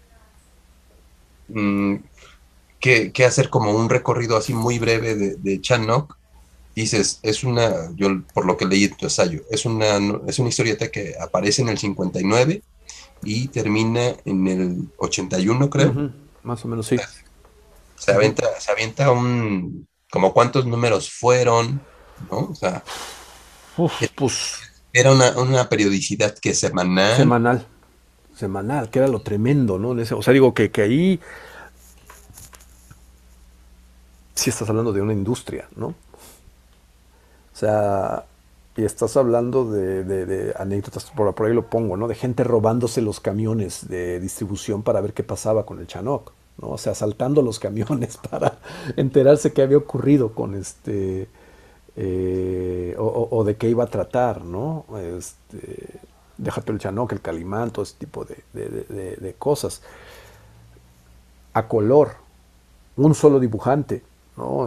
mm, que hacer como un recorrido así muy breve de Chanok, dices, yo por lo que leí en tu ensayo, es una historieta que aparece en el 59 y termina en el 81, creo. Ujú, más o menos sí. Ujú. Se avienta como cuántos números fueron, ¿no? O sea, Uf, pues era una periodicidad que semanal. semanal, semanal, que era lo tremendo, ¿no? O sea, digo que ahí sí estás hablando de una industria, ¿no? O sea, y estás hablando de anécdotas, por ahí lo pongo, ¿no? De gente robándose los camiones de distribución para ver qué pasaba con el Chanoc, ¿no? O sea, saltando los camiones para enterarse qué había ocurrido con o de qué iba a tratar, ¿no? Déjate el Chanoc, el Calimán, todo ese tipo de cosas. A color, un solo dibujante, ¿no?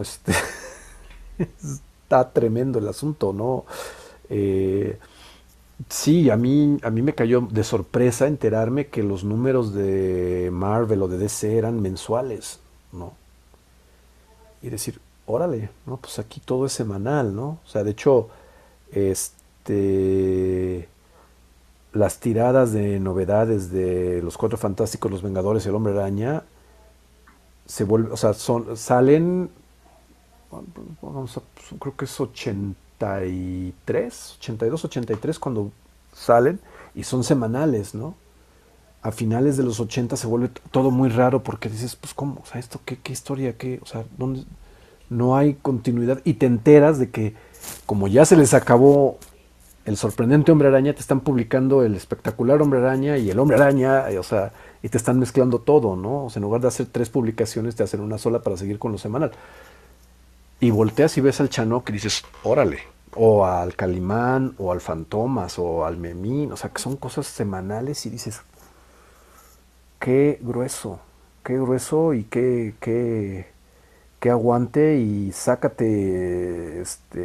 Está tremendo el asunto, ¿no? Eh, sí, a mí me cayó de sorpresa enterarme que los números de Marvel o de DC eran mensuales, ¿no? Y decir, órale, ¿no? Pues aquí todo es semanal, ¿no? O sea, de hecho, este, las tiradas de novedades de Los Cuatro Fantásticos, Los Vengadores y El Hombre Araña o sea, salen, creo que es 83, 82, 83 cuando salen y son semanales, ¿no? A finales de los 80 se vuelve todo muy raro porque dices, pues cómo, o sea, esto qué historia, qué, o sea, ¿dónde? No hay continuidad y te enteras de que como ya se les acabó el sorprendente Hombre Araña, te están publicando el espectacular Hombre Araña y el Hombre Araña, o sea, y te están mezclando todo, ¿no? O sea, en lugar de hacer 3 publicaciones, te hacen una sola para seguir con lo semanal. Y volteas y ves al Chano que dices, órale, o al Calimán, o al Fantomas, o al Memín, o sea, que son cosas semanales y dices, qué grueso y qué aguante y sácate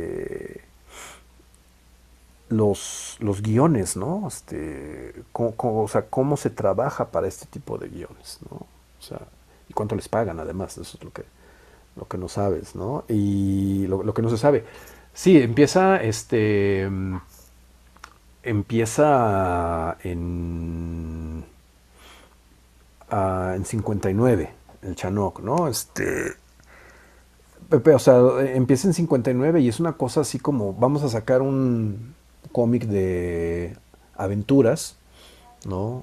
los guiones, ¿no? O sea, cómo se trabaja para este tipo de guiones, ¿no? O sea, y cuánto les pagan además, eso es lo que no sabes, ¿no? Y lo que no se sabe. Sí, empieza en 59 el Chanoc, ¿no? Pepe, o sea, empieza en 59 y es una cosa así como, vamos a sacar un cómic de aventuras, ¿no?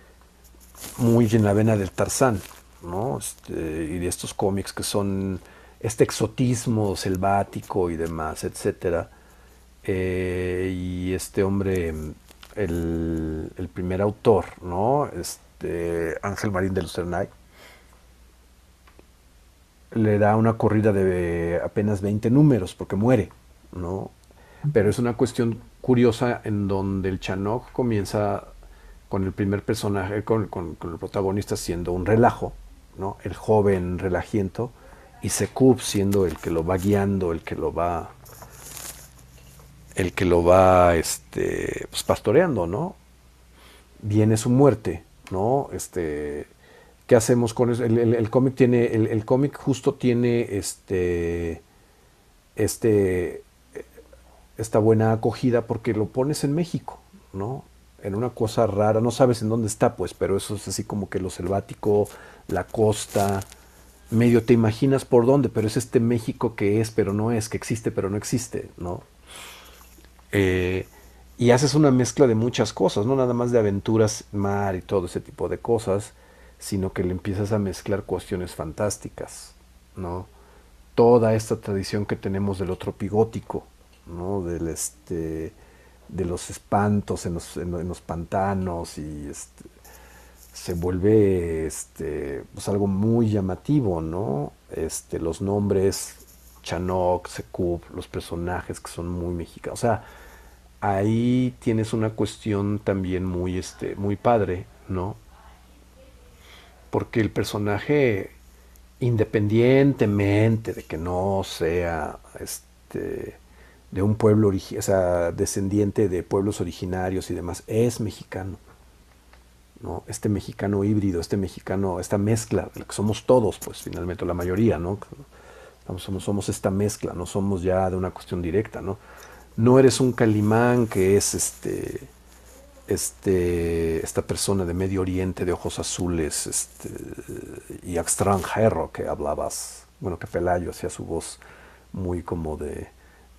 Muy en la vena del Tarzán, ¿no? Y de estos cómics que son este exotismo selvático y demás, etcétera. Y este hombre, el primer autor, ¿no? Ángel Marín de Lucernay, le da una corrida de apenas 20 números porque muere, ¿no? Pero es una cuestión curiosa en donde el Chanoc comienza con el primer personaje, con el protagonista siendo un relajo, ¿no? El joven relajiento, y Sekub siendo el que lo va guiando, pues pastoreando, ¿no? Viene su muerte, ¿no? ¿Qué hacemos con eso? El cómic tiene, el cómic justo tiene este, esta buena acogida porque lo pones en México, ¿no? En una cosa rara, no sabes en dónde está, pues, pero eso es así como que lo selvático, la costa, medio te imaginas por dónde, pero es este México que es, pero no es, que existe, pero no existe, ¿no? Eh, y haces una mezcla de muchas cosas, no nada más de aventuras, mar y todo ese tipo de cosas, sino que le empiezas a mezclar cuestiones fantásticas, ¿no? Toda esta tradición que tenemos del otro pigótico, ¿no? De los espantos en los pantanos y se vuelve pues algo muy llamativo, ¿no? Los nombres, Chanoc, Sekub, los personajes que son muy mexicanos. O sea, ahí tienes una cuestión también muy padre, ¿no? Porque el personaje, independientemente de que no sea de un pueblo, o sea, descendiente de pueblos originarios y demás, es mexicano, ¿no? Este mexicano híbrido, este mexicano, esta mezcla, lo que somos todos, pues finalmente la mayoría, ¿no? Somos esta mezcla, no somos ya de una cuestión directa, ¿no? No eres un calimán que es esta persona de Medio Oriente de ojos azules y extranjero que hablabas, bueno, que Pelayo hacía su voz muy como de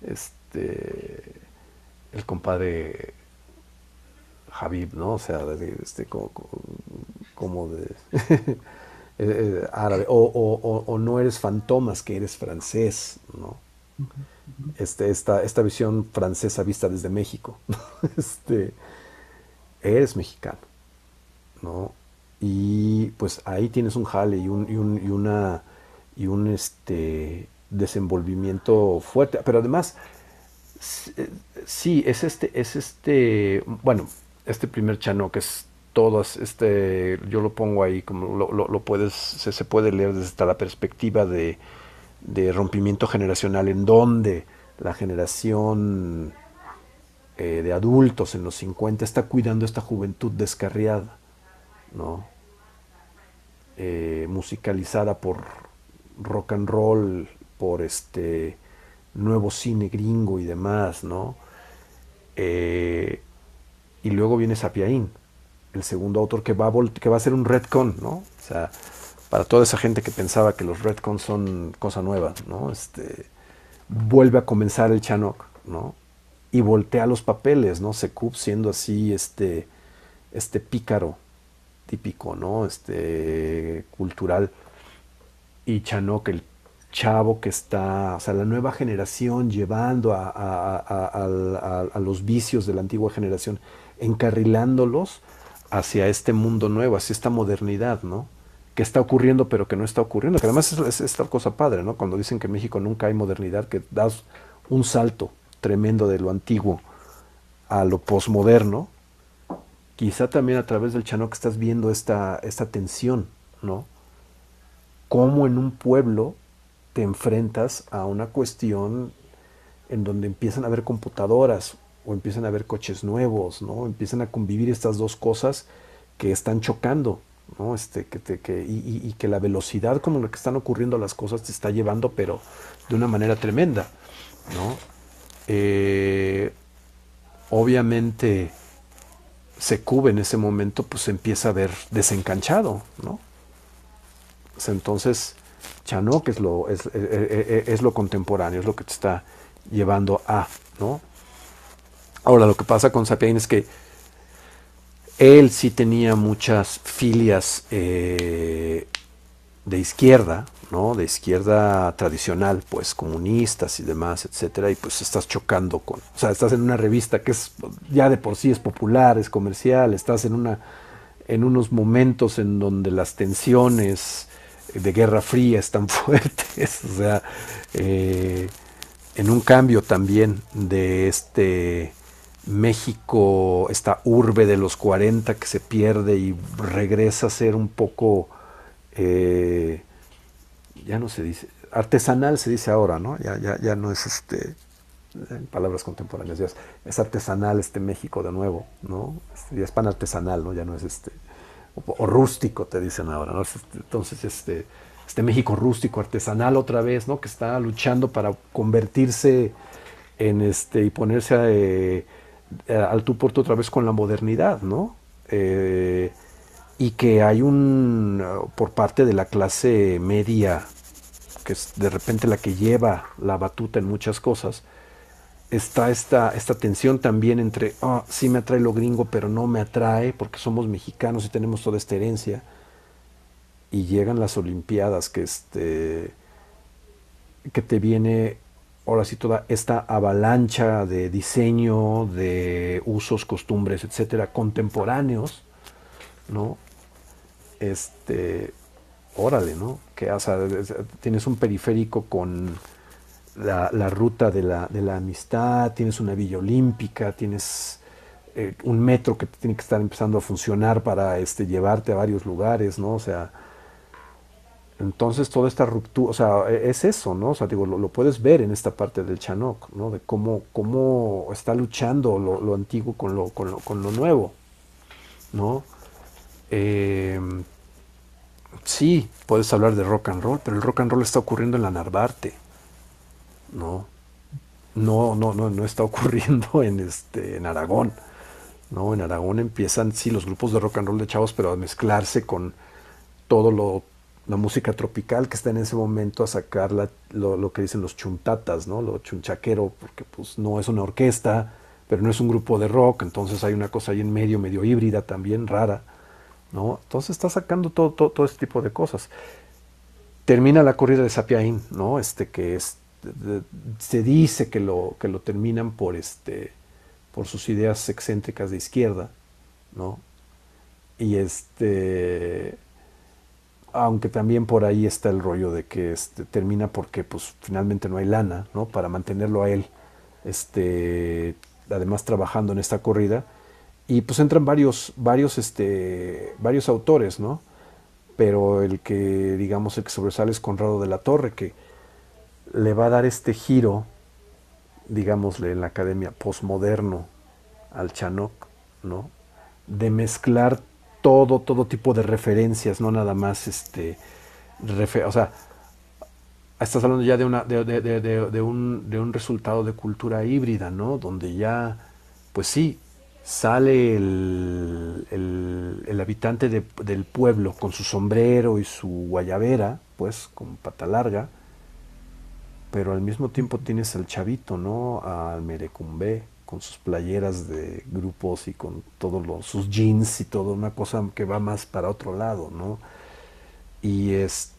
el compadre Habib, ¿no? O sea, como de árabe, o no eres fantomas, que eres francés, ¿no? Esta visión francesa vista desde México, ¿no? Eres mexicano, ¿no? Y pues ahí tienes un jale y un desenvolvimiento fuerte, pero además sí, bueno, este primer Chano que es todas, yo lo pongo ahí como lo puedes, se puede leer desde la perspectiva de rompimiento generacional, en donde la generación de adultos en los 50 está cuidando esta juventud descarriada, ¿no? Musicalizada por rock and roll, por nuevo cine gringo y demás, ¿no? Eh, y luego viene Sapiaín, el segundo autor que va a hacer un retcon, ¿no? O sea, para toda esa gente que pensaba que los retcons son cosa nueva, ¿no? Vuelve a comenzar el Chanok, ¿no? Y voltea los papeles, ¿no? Sekub siendo así pícaro típico, ¿no? Cultural. Y Chanok, el chavo que está, o sea, la nueva generación llevando a los vicios de la antigua generación, encarrilándolos hacia este mundo nuevo, hacia esta modernidad, ¿no? Que está ocurriendo, pero que no está ocurriendo. Que además es esta cosa padre, ¿no? Cuando dicen que en México nunca hay modernidad, que das un salto tremendo de lo antiguo a lo posmoderno, quizá también a través del Chanoc estás viendo esta tensión, ¿no? Cómo en un pueblo te enfrentas a una cuestión en donde empiezan a haber computadoras o empiezan a haber coches nuevos, ¿no? Empiezan a convivir estas dos cosas que están chocando, ¿no? Y que la velocidad con la que están ocurriendo las cosas te está llevando, pero de una manera tremenda, ¿no? Obviamente Sekub en ese momento pues se empieza a ver desencanchado, ¿no? Pues entonces Chanok es lo contemporáneo, es lo que te está llevando a, ¿no? Ahora lo que pasa con Sapiain es que él sí tenía muchas filias de izquierda, ¿no? De izquierda tradicional, pues comunistas y demás, etcétera, y pues estás chocando con, o sea, estás en una revista que es ya de por sí es popular, es comercial, estás en unos momentos en donde las tensiones de Guerra Fría están fuertes, o sea, eh, en un cambio también de este México, esta urbe de los 40 que se pierde y regresa a ser un poco, eh, ya no se dice, artesanal se dice ahora, ¿no? Ya no es en palabras contemporáneas, es artesanal este México de nuevo, ¿no? Ya es pan artesanal, ¿no? Ya no es o rústico te dicen ahora, ¿no? Entonces, este México rústico, artesanal otra vez, ¿no? Que está luchando para convertirse en y ponerse al tú por tú otra vez con la modernidad, ¿no? Y que hay por parte de la clase media, que es de repente la que lleva la batuta en muchas cosas, está esta tensión también entre, sí me atrae lo gringo, pero no me atrae porque somos mexicanos y tenemos toda esta herencia. Y llegan las Olimpiadas, que te viene ahora sí toda esta avalancha de diseño, de usos, costumbres, etcétera, contemporáneos, ¿no? Este, órale, ¿no? Que, o sea, tienes un periférico con la ruta de la amistad, tienes una villa olímpica, tienes un metro que tiene que estar empezando a funcionar para llevarte a varios lugares, ¿no? O sea, entonces toda esta ruptura, o sea, es eso, ¿no? O sea, digo, lo puedes ver en esta parte del Chanoc, ¿no? De cómo está luchando lo antiguo con lo nuevo, ¿no? Eh, sí, puedes hablar de rock and roll, pero el rock and roll está ocurriendo en la Narvarte, ¿no? No está ocurriendo en Aragón, ¿no? En Aragón empiezan, sí, los grupos de rock and roll de chavos, pero a mezclarse con todo la música tropical que está en ese momento, a sacar lo que dicen los chuntatas, ¿no? Lo chunchaquero, porque pues no es una orquesta, pero no es un grupo de rock, entonces hay una cosa ahí en medio, medio híbrida también, rara, ¿no? Entonces está sacando todo este tipo de cosas. Termina la corrida de Sapiaín, ¿no? Que se dice que lo terminan por sus ideas excéntricas de izquierda, ¿no? Y aunque también por ahí está el rollo de que termina porque pues finalmente no hay lana, ¿no? Para mantenerlo a él, además trabajando en esta corrida. Y pues entran varios autores, ¿no? Pero digamos, el que sobresale es Conrado de la Torre, que le va a dar este giro, digámosle, en la academia posmoderno al Chanoc, ¿no? De mezclar todo tipo de referencias, no nada más o sea, estás hablando ya de un resultado de cultura híbrida, ¿no? Donde ya, pues sí, sale el habitante del pueblo con su sombrero y su guayabera, pues con pata larga, pero al mismo tiempo tienes al chavito, ¿no? Al merecumbe, con sus playeras de grupos y con todos sus jeans y todo, una cosa que va más para otro lado, ¿no? Y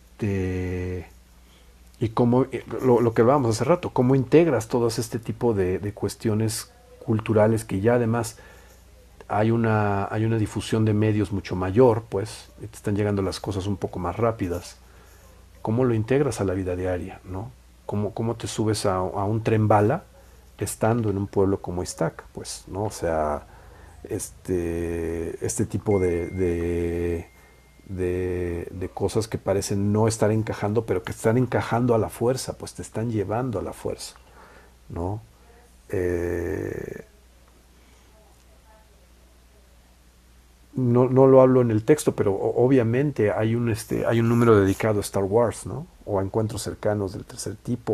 y cómo, lo que hablábamos hace rato, cómo integras todo este tipo de cuestiones culturales que ya además hay una difusión de medios mucho mayor, pues, y te están llegando las cosas un poco más rápidas. ¿Cómo lo integras a la vida diaria, no? ¿Cómo te subes a un tren bala estando en un pueblo como Iztac? Pues, ¿no? O sea, este tipo de cosas que parecen no estar encajando, pero que están encajando a la fuerza, pues te están llevando a la fuerza, ¿no? Eh, no lo hablo en el texto, pero obviamente hay un número dedicado a Star Wars, ¿no? O a encuentros cercanos del tercer tipo,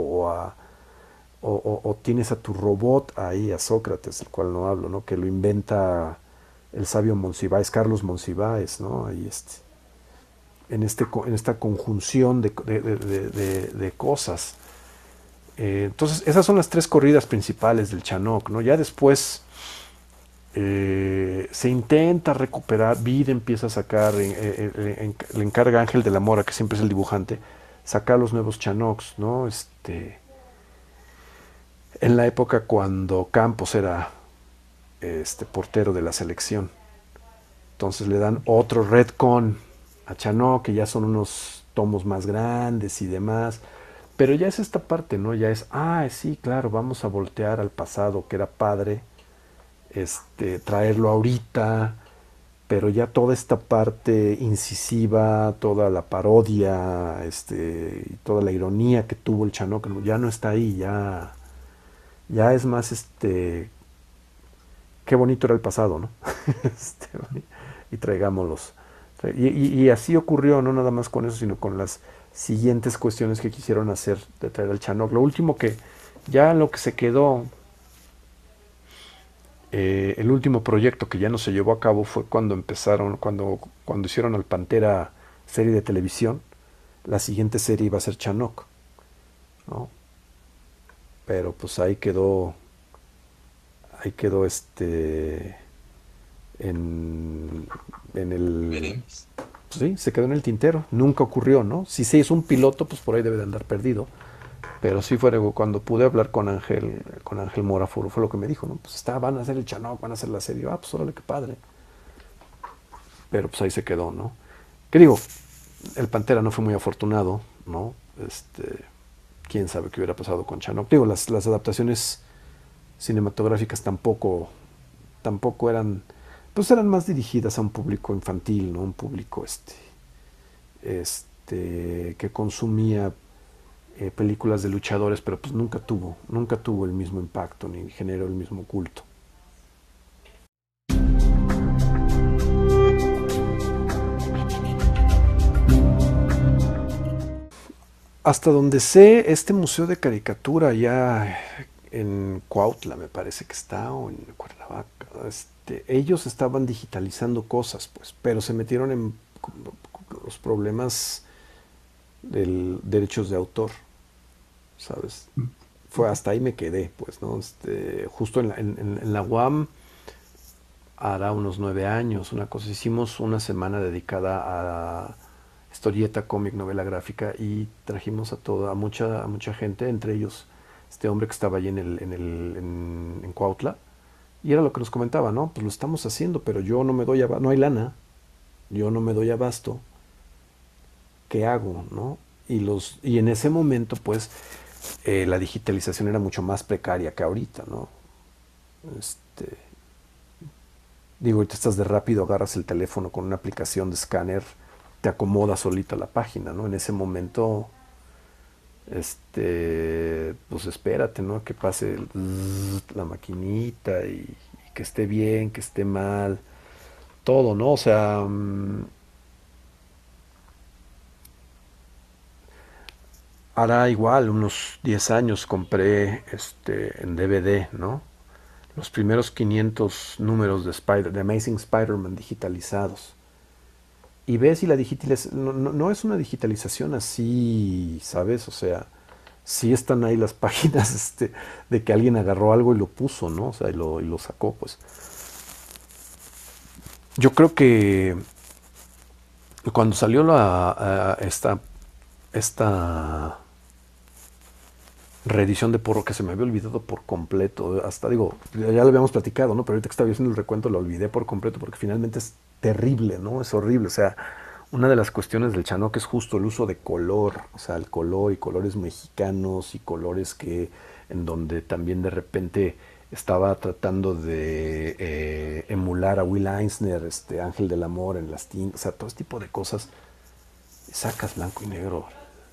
o tienes a tu robot ahí, a Sócrates, del cual no hablo, ¿no? Que lo inventa el sabio Monsiváis, Carlos Monsiváis, ¿no? Ahí en esta conjunción de cosas. Entonces, esas son las tres corridas principales del Chanoc, ¿no? Ya después se intenta recuperar, Vida empieza a sacar, le encarga a Ángel de la Mora, que siempre es el dibujante, sacar los nuevos Chanoks, ¿no? En la época cuando Campos era portero de la selección. Entonces le dan otro retcon a Chanok, que ya son unos tomos más grandes y demás. Pero ya es esta parte, ¿no? Ya es, sí, claro, vamos a voltear al pasado, que era padre, traerlo ahorita, pero ya toda esta parte incisiva, toda la parodia, y toda la ironía que tuvo el Chanok, ya no está ahí, ya es más, qué bonito era el pasado, ¿no? Este, y traigámoslos. Y así ocurrió, no nada más con eso, sino con las siguientes cuestiones que quisieron hacer de traer al Chanok. Lo último que, ya lo que se quedó, el último proyecto que ya no se llevó a cabo fue cuando empezaron, cuando hicieron al Pantera serie de televisión. La siguiente serie iba a ser Chanok, ¿no? Pero pues ahí quedó en, en el, Veremos. pues sí, se quedó en el tintero, nunca ocurrió, ¿no? Si se hizo un piloto, pues por ahí debe de andar perdido, pero sí fue cuando pude hablar con Ángel Mora, fue lo que me dijo, ¿no? Pues van a hacer el Chanok, van a hacer la serie, pues órale, qué padre, pero pues ahí se quedó, ¿no? ¿Qué digo? El Pantera no fue muy afortunado, ¿no? Quién sabe qué hubiera pasado con Chanok. Digo, las adaptaciones cinematográficas tampoco eran, pues eran más dirigidas a un público infantil, ¿no? Un público que consumía películas de luchadores, pero pues nunca tuvo el mismo impacto ni generó el mismo culto. Hasta donde sé, este museo de caricatura ya en Cuautla me parece que está, o en Cuernavaca, ellos estaban digitalizando cosas, pues, pero se metieron en los problemas del derechos de autor, ¿sabes? Fue hasta ahí me quedé, pues, ¿no? Justo en la UAM hará unos 9 años, una cosa, hicimos una semana dedicada a historieta, cómic, novela gráfica y trajimos a mucha gente, entre ellos este hombre que estaba allí en Cuautla, y era lo que nos comentaba, ¿no? Pues lo estamos haciendo, pero yo no me doy abasto, no hay lana, yo no me doy abasto, ¿qué hago, no? Y en ese momento, pues, la digitalización era mucho más precaria que ahorita, ¿no? Este, Digo, ahorita estás de rápido, agarras el teléfono con una aplicación de escáner, te acomoda solita la página, ¿no? En ese momento, pues espérate, ¿no? Que pase la maquinita y que esté bien, que esté mal, todo, ¿no? O sea, hará igual, unos 10 años compré en DVD, ¿no? Los primeros 500 números de Amazing Spider-Man digitalizados. Y ves y la digitalización no es una digitalización así, ¿sabes? O sea, sí están ahí las páginas de que alguien agarró algo y lo puso, ¿no? O sea, y lo sacó, pues. Yo creo que cuando salió esta reedición de Porro, que se me había olvidado por completo, hasta digo, ya lo habíamos platicado, ¿no? Pero ahorita que estaba haciendo el recuento lo olvidé por completo porque finalmente es terrible, ¿no? Es horrible, o sea, una de las cuestiones del Chanok es justo el uso de color, o sea, el color y colores mexicanos y colores en donde también de repente estaba tratando de emular a Will Eisner, Ángel del Amor en las tintas, o sea, todo este tipo de cosas. Sacas blanco y negro,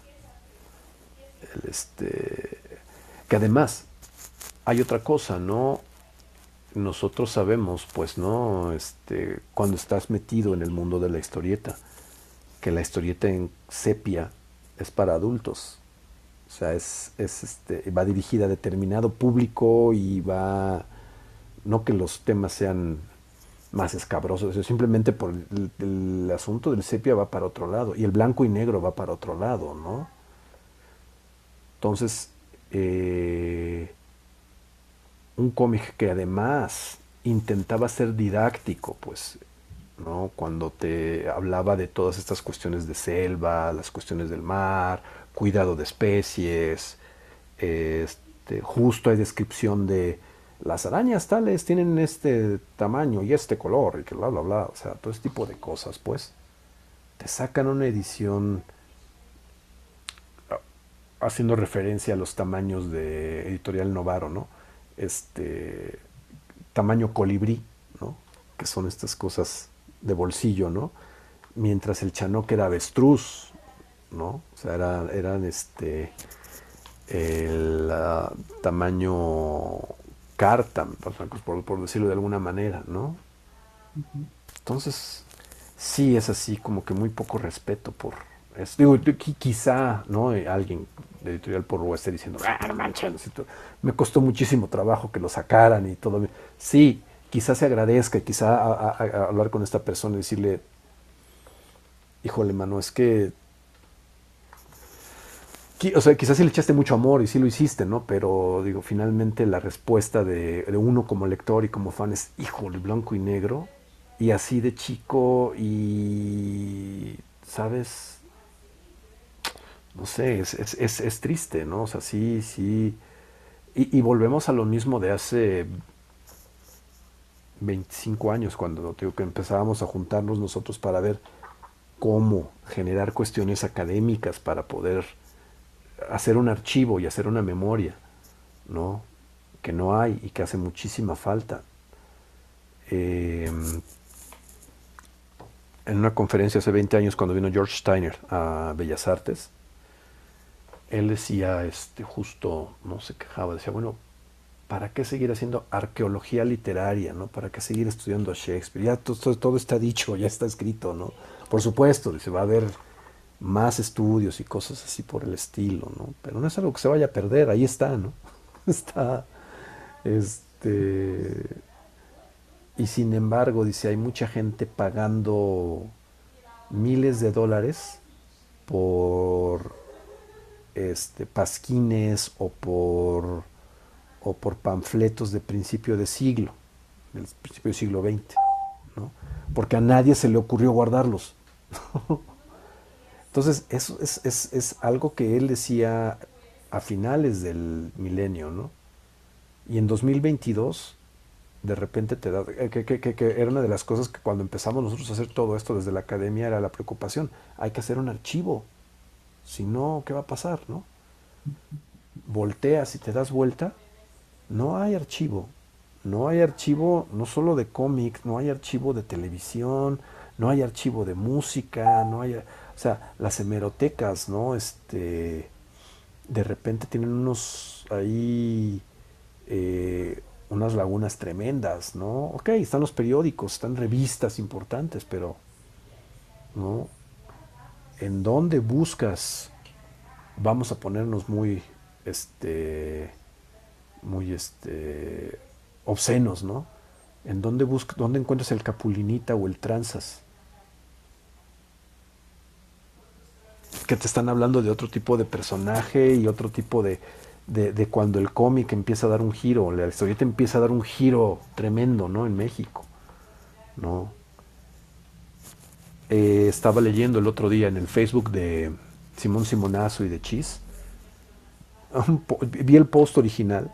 el, que además hay otra cosa, ¿no? Nosotros sabemos, pues, ¿no? Cuando estás metido en el mundo de la historieta, que la historieta en sepia es para adultos. O sea, va dirigida a determinado público y no que los temas sean más escabrosos, simplemente por el asunto del sepia va para otro lado y el blanco y negro va para otro lado, ¿no? Entonces, un cómic que además intentaba ser didáctico, pues, ¿no? Cuando te hablaba de todas estas cuestiones de selva, las cuestiones del mar, cuidado de especies, justo hay descripción de las arañas tales tienen este tamaño y este color y que bla, bla, bla. O sea, todo ese tipo de cosas, pues. Te sacan una edición haciendo referencia a los tamaños de Editorial Novaro, ¿no? Este tamaño colibrí, ¿no? Que son estas cosas de bolsillo, ¿no? Mientras el Chanoc era avestruz, ¿no? O sea, eran el tamaño carta, por decirlo de alguna manera, ¿no? Ujú. Entonces, sí es así como que muy poco respeto por eso. Digo, quizá, ¿no? Alguien de Editorial Porro esté diciendo, ah, no manches, me costó muchísimo trabajo que lo sacaran y todo. Sí, quizá se agradezca y quizá a hablar con esta persona y decirle, híjole, mano, es que o sea, quizás sí le echaste mucho amor y sí lo hiciste, ¿no? Pero digo, finalmente la respuesta de uno como lector y como fan es, híjole, blanco y negro, y así de chico y, ¿sabes? No sé, es triste, ¿no? O sea, sí, sí. Y volvemos a lo mismo de hace 25 años, cuando digo, que empezábamos a juntarnos nosotros para ver cómo generar cuestiones académicas para poder hacer un archivo y hacer una memoria, ¿no? Que no hay y que hace muchísima falta. Eh, en una conferencia hace 20 años, cuando vino George Steiner a Bellas Artes, él decía, justo, no se quejaba, decía, bueno, ¿para qué seguir haciendo arqueología literaria, ¿no? ¿Para qué seguir estudiando a Shakespeare? Ya todo está dicho, ya está escrito, ¿no? Por supuesto, dice, va a haber más estudios y cosas así por el estilo, ¿no? Pero no es algo que se vaya a perder, ahí está, ¿no? Está, este, y sin embargo, dice, hay mucha gente pagando miles de dólares por pasquines o por panfletos de principio de siglo, del principio del siglo XX, ¿no? Porque a nadie se le ocurrió guardarlos. Entonces, eso es algo que él decía a finales del milenio, ¿no? Y en 2022, de repente te da, que era una de las cosas que cuando empezamos nosotros a hacer todo esto desde la academia era la preocupación. Hay que hacer un archivo. Si no, ¿qué va a pasar, no? Volteas y te das vuelta, no hay archivo. No hay archivo no solo de cómics, no hay archivo de televisión, no hay archivo de música, no hay, o sea, las hemerotecas, ¿no? De repente tienen unos ahí unas lagunas tremendas, ¿no? Ok, están los periódicos, están revistas importantes, pero, ¿no? ¿En dónde buscas? Vamos a ponernos este, muy, obscenos, ¿no? ¿En dónde encuentras el Capulinita o el Tranzas? Que te están hablando de otro tipo de personaje y otro tipo de cuando el cómic empieza a dar un giro, la historieta empieza a dar un giro tremendo, ¿no? En México, ¿no? Estaba leyendo el otro día en el Facebook de Simón Simonazo y de Chis. Vi el post original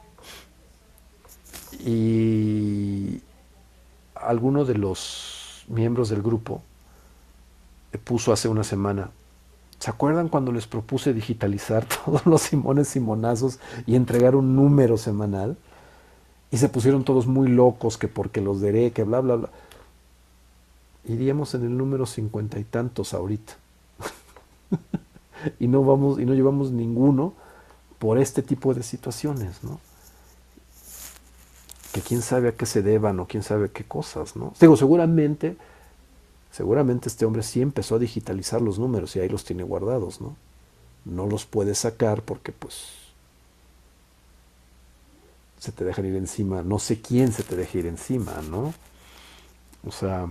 y alguno de los miembros del grupo puso hace una semana, ¿se acuerdan cuando les propuse digitalizar todos los Simones Simonazos y entregar un número semanal? Y se pusieron todos muy locos, que porque los deré, que bla, bla, bla. Iríamos en el número 50 y tantos ahorita. Y no llevamos ninguno por este tipo de situaciones, ¿no? Que quién sabe a qué se deban o quién sabe a qué cosas, ¿no? Digo, seguramente este hombre sí empezó a digitalizar los números y ahí los tiene guardados, ¿no? No los puede sacar porque pues se te dejan ir encima, no sé quién se te deja ir encima, ¿no? O sea,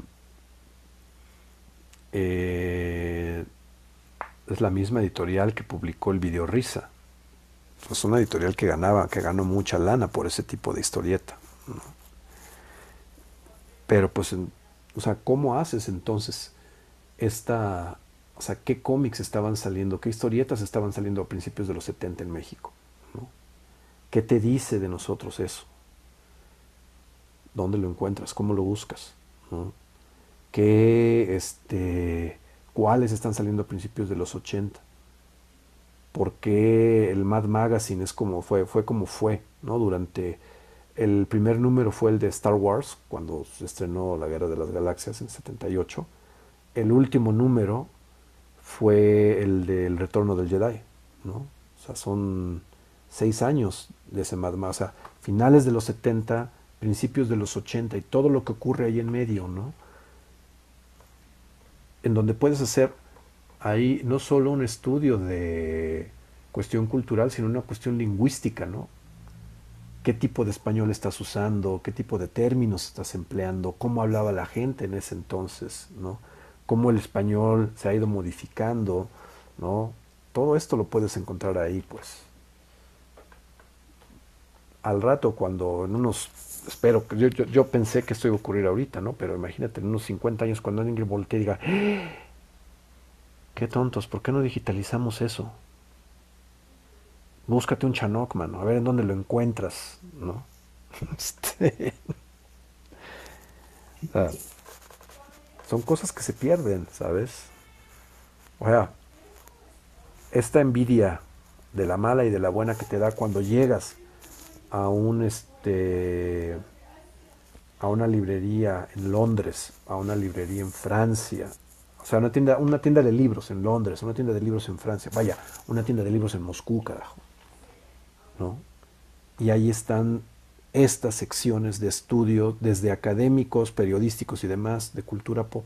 eh, es la misma editorial que publicó el Video Risa. Es una editorial que ganó mucha lana por ese tipo de historieta, ¿no? Pero pues, o sea, ¿cómo haces entonces esta, O sea, qué cómics estaban saliendo, qué historietas estaban saliendo a principios de los 70 en México, ¿no? ¿Qué te dice de nosotros eso? ¿Dónde lo encuentras? ¿Cómo lo buscas? ¿No? ¿Qué, cuáles están saliendo a principios de los 80? ¿Por qué el Mad Magazine es como fue como fue, ¿no? Durante el primer número fue el de Star Wars, cuando se estrenó La Guerra de las Galaxias en 78. El último número fue el del Retorno del Jedi, ¿no? O sea, son 6 años de ese Mad Max, o sea, finales de los 70, principios de los 80 y todo lo que ocurre ahí en medio, ¿no? En donde puedes hacer ahí no solo un estudio de cuestión cultural, sino una cuestión lingüística, ¿no? ¿Qué tipo de español estás usando? ¿Qué tipo de términos estás empleando? ¿Cómo hablaba la gente en ese entonces? ¿No? ¿Cómo el español se ha ido modificando? ¿No? Todo esto lo puedes encontrar ahí, pues. Al rato, cuando en unos, espero, que yo pensé que esto iba a ocurrir ahorita, ¿no? Pero imagínate, en unos 50 años, cuando alguien voltee y diga, ¡Ah! ¡Qué tontos! ¿Por qué no digitalizamos eso? Búscate un Chanok, mano, a ver en dónde lo encuentras, ¿no? Este, o sea, son cosas que se pierden, ¿sabes? O sea, esta envidia de la mala y de la buena que te da cuando llegas a a una librería en Londres, a una librería en Francia, o sea, una tienda de libros en Londres, una tienda de libros en Francia, vaya, una tienda de libros en Moscú, carajo, ¿no? Y ahí están estas secciones de estudio, desde académicos, periodísticos y demás, de cultura pop.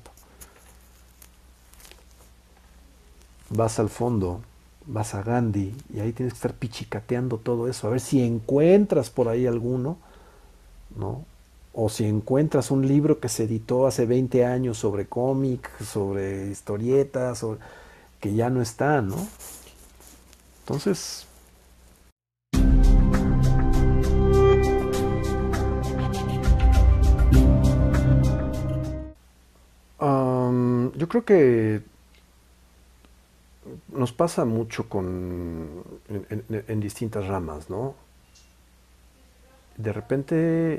Vas al fondo, vas a Gandhi y ahí tienes que estar pichicateando todo eso, a ver si encuentras por ahí alguno, ¿no? O si encuentras un libro que se editó hace 20 años sobre cómic, sobre historietas, que ya no está, ¿no? Entonces, yo creo que nos pasa mucho en distintas ramas, ¿no? De repente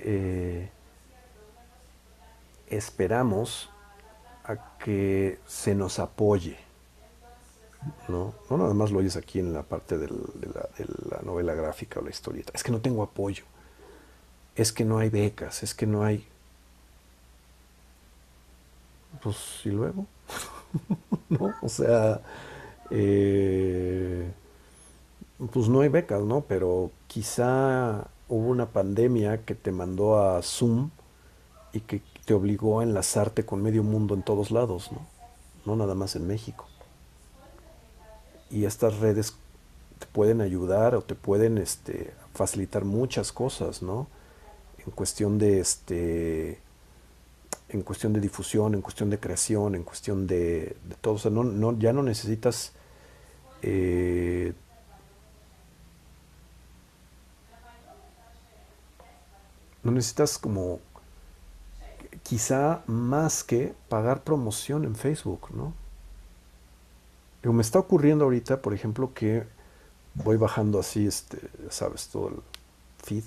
esperamos a que se nos apoye, ¿no? No nada más lo oyes aquí en la parte de la novela gráfica o la historieta. Es que no tengo apoyo, es que no hay becas, es que no hay... Pues, y luego, ¿no? O sea, eh, pues no hay becas, ¿no? Pero quizá hubo una pandemia que te mandó a Zoom y que te obligó a enlazarte con medio mundo en todos lados, ¿no? No nada más en México. Y estas redes te pueden ayudar o te pueden facilitar muchas cosas, ¿no? En cuestión de en cuestión de difusión, en cuestión de creación, en cuestión de todo. O sea, ya no necesitas eh, no necesitas como quizá más que pagar promoción en Facebook, ¿no? Digo, me está ocurriendo ahorita, por ejemplo, que voy bajando así, sabes, todo el feed.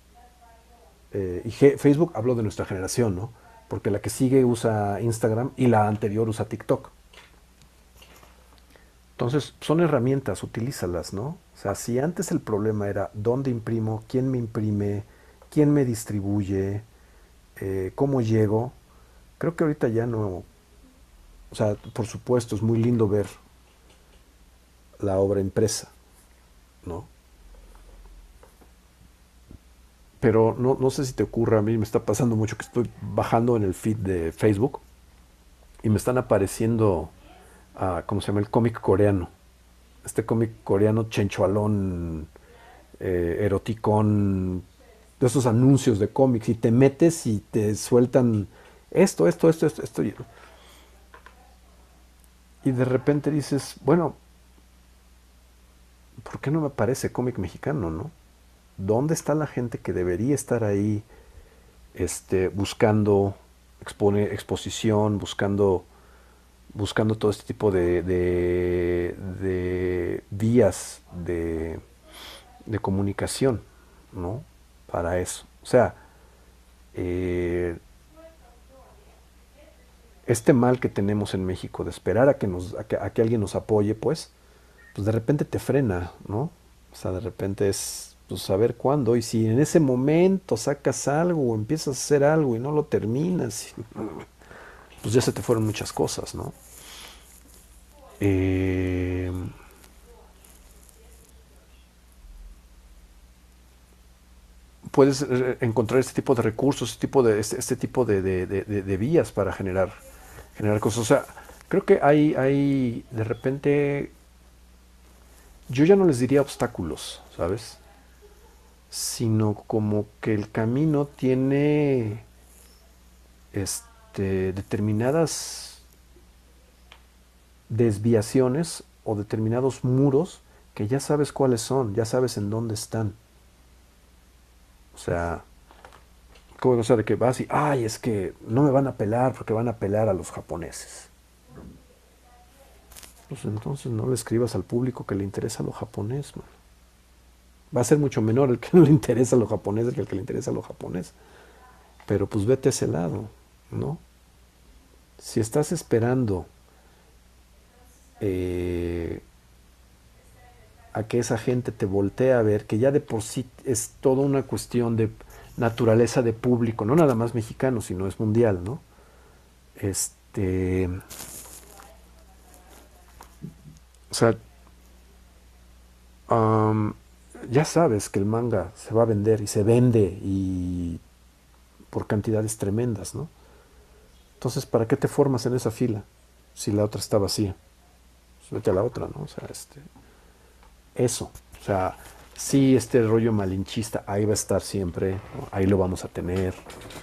Facebook, hablo de nuestra generación, ¿no? Porque la que sigue usa Instagram y la anterior usa TikTok. Entonces, son herramientas, utilízalas, ¿no? O sea, si antes el problema era dónde imprimo, quién me imprime, quién me distribuye, cómo llego, creo que ahorita ya no. O sea, por supuesto, es muy lindo ver la obra impresa, ¿no? Pero no sé si te ocurre, a mí me está pasando mucho que estoy bajando en el feed de Facebook y me están apareciendo, ¿cómo se llama? El cómic coreano. Este cómic coreano chenchualón, eroticón, de esos anuncios de cómics y te metes y te sueltan esto. Y de repente dices, bueno, ¿por qué no me aparece cómic mexicano, no? ¿Dónde está la gente que debería estar ahí buscando exposición, buscando buscando todo este tipo de vías de comunicación, ¿no? Para eso. O sea, eh, este mal que tenemos en México de esperar a que alguien nos apoye, pues de repente te frena, ¿no? O sea, de repente es pues saber cuándo. Y si en ese momento sacas algo o empiezas a hacer algo y no lo terminas, pues ya se te fueron muchas cosas, ¿no? Eh, puedes encontrar este tipo de recursos, este tipo de vías para generar cosas. O sea, creo que hay de repente, yo ya no les diría obstáculos, ¿sabes? Sino como que el camino tiene determinadas desviaciones o determinados muros que ya sabes cuáles son, ya sabes en dónde están. O sea, cosa de que vas y, ay, es que no me van a pelar porque van a pelar a los japoneses. Pues entonces no le escribas al público que le interesa lo japonés, man. Va a ser mucho menor el que no le interesa lo japonés que el que le interesa lo japonés. Pero pues vete a ese lado, ¿no? Si estás esperando eh, a que esa gente te voltee a ver, que ya de por sí es toda una cuestión de naturaleza de público, no nada más mexicano, sino es mundial, ¿no? O sea, um, ya sabes que el manga se va a vender y se vende y por cantidades tremendas, ¿no? Entonces, ¿para qué te formas en esa fila si la otra está vacía? Pues vete a la otra, ¿no? O sea, eso. O sea, sí, este rollo malinchista ahí va a estar siempre, ¿no? Ahí lo vamos a tener.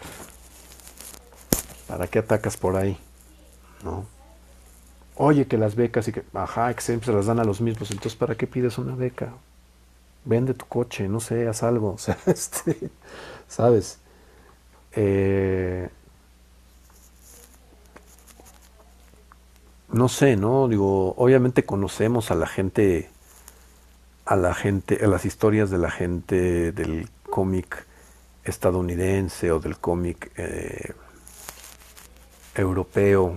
¿Para qué atacas por ahí? ¿No? Oye, que las becas y que, ajá, que siempre se las dan a los mismos, entonces ¿para qué pides una beca? Vende tu coche, no sé, haz algo, o sea, ¿sabes? Eh, no sé, ¿no? Digo, obviamente conocemos a las historias de la gente del cómic estadounidense o del cómic europeo,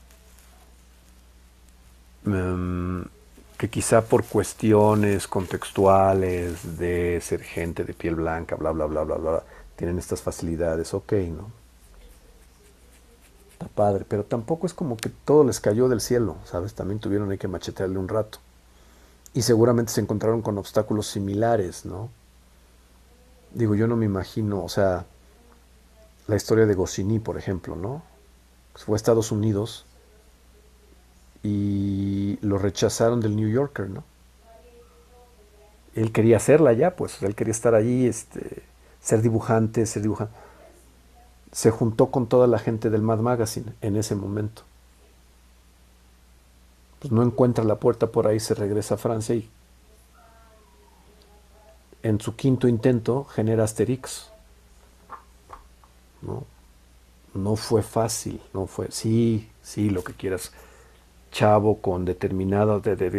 em, que quizá por cuestiones contextuales de ser gente de piel blanca, bla, bla, bla, bla, bla, tienen estas facilidades, ok, ¿no? Está padre, pero tampoco es como que todo les cayó del cielo, ¿sabes? También tuvieron ahí que machetearle un rato. Y seguramente se encontraron con obstáculos similares, ¿no? Digo, yo no me imagino, o sea, la historia de Goscinny, por ejemplo, ¿no? Fue a Estados Unidos y lo rechazaron del New Yorker, ¿no? Él quería hacerla ya, pues, él quería estar allí, ser dibujante. Se juntó con toda la gente del Mad Magazine en ese momento. Pues no encuentra la puerta por ahí, se regresa a Francia y en su quinto intento genera Asterix, ¿no? No fue fácil, no fue, sí, sí, lo que quieras, chavo con determinado,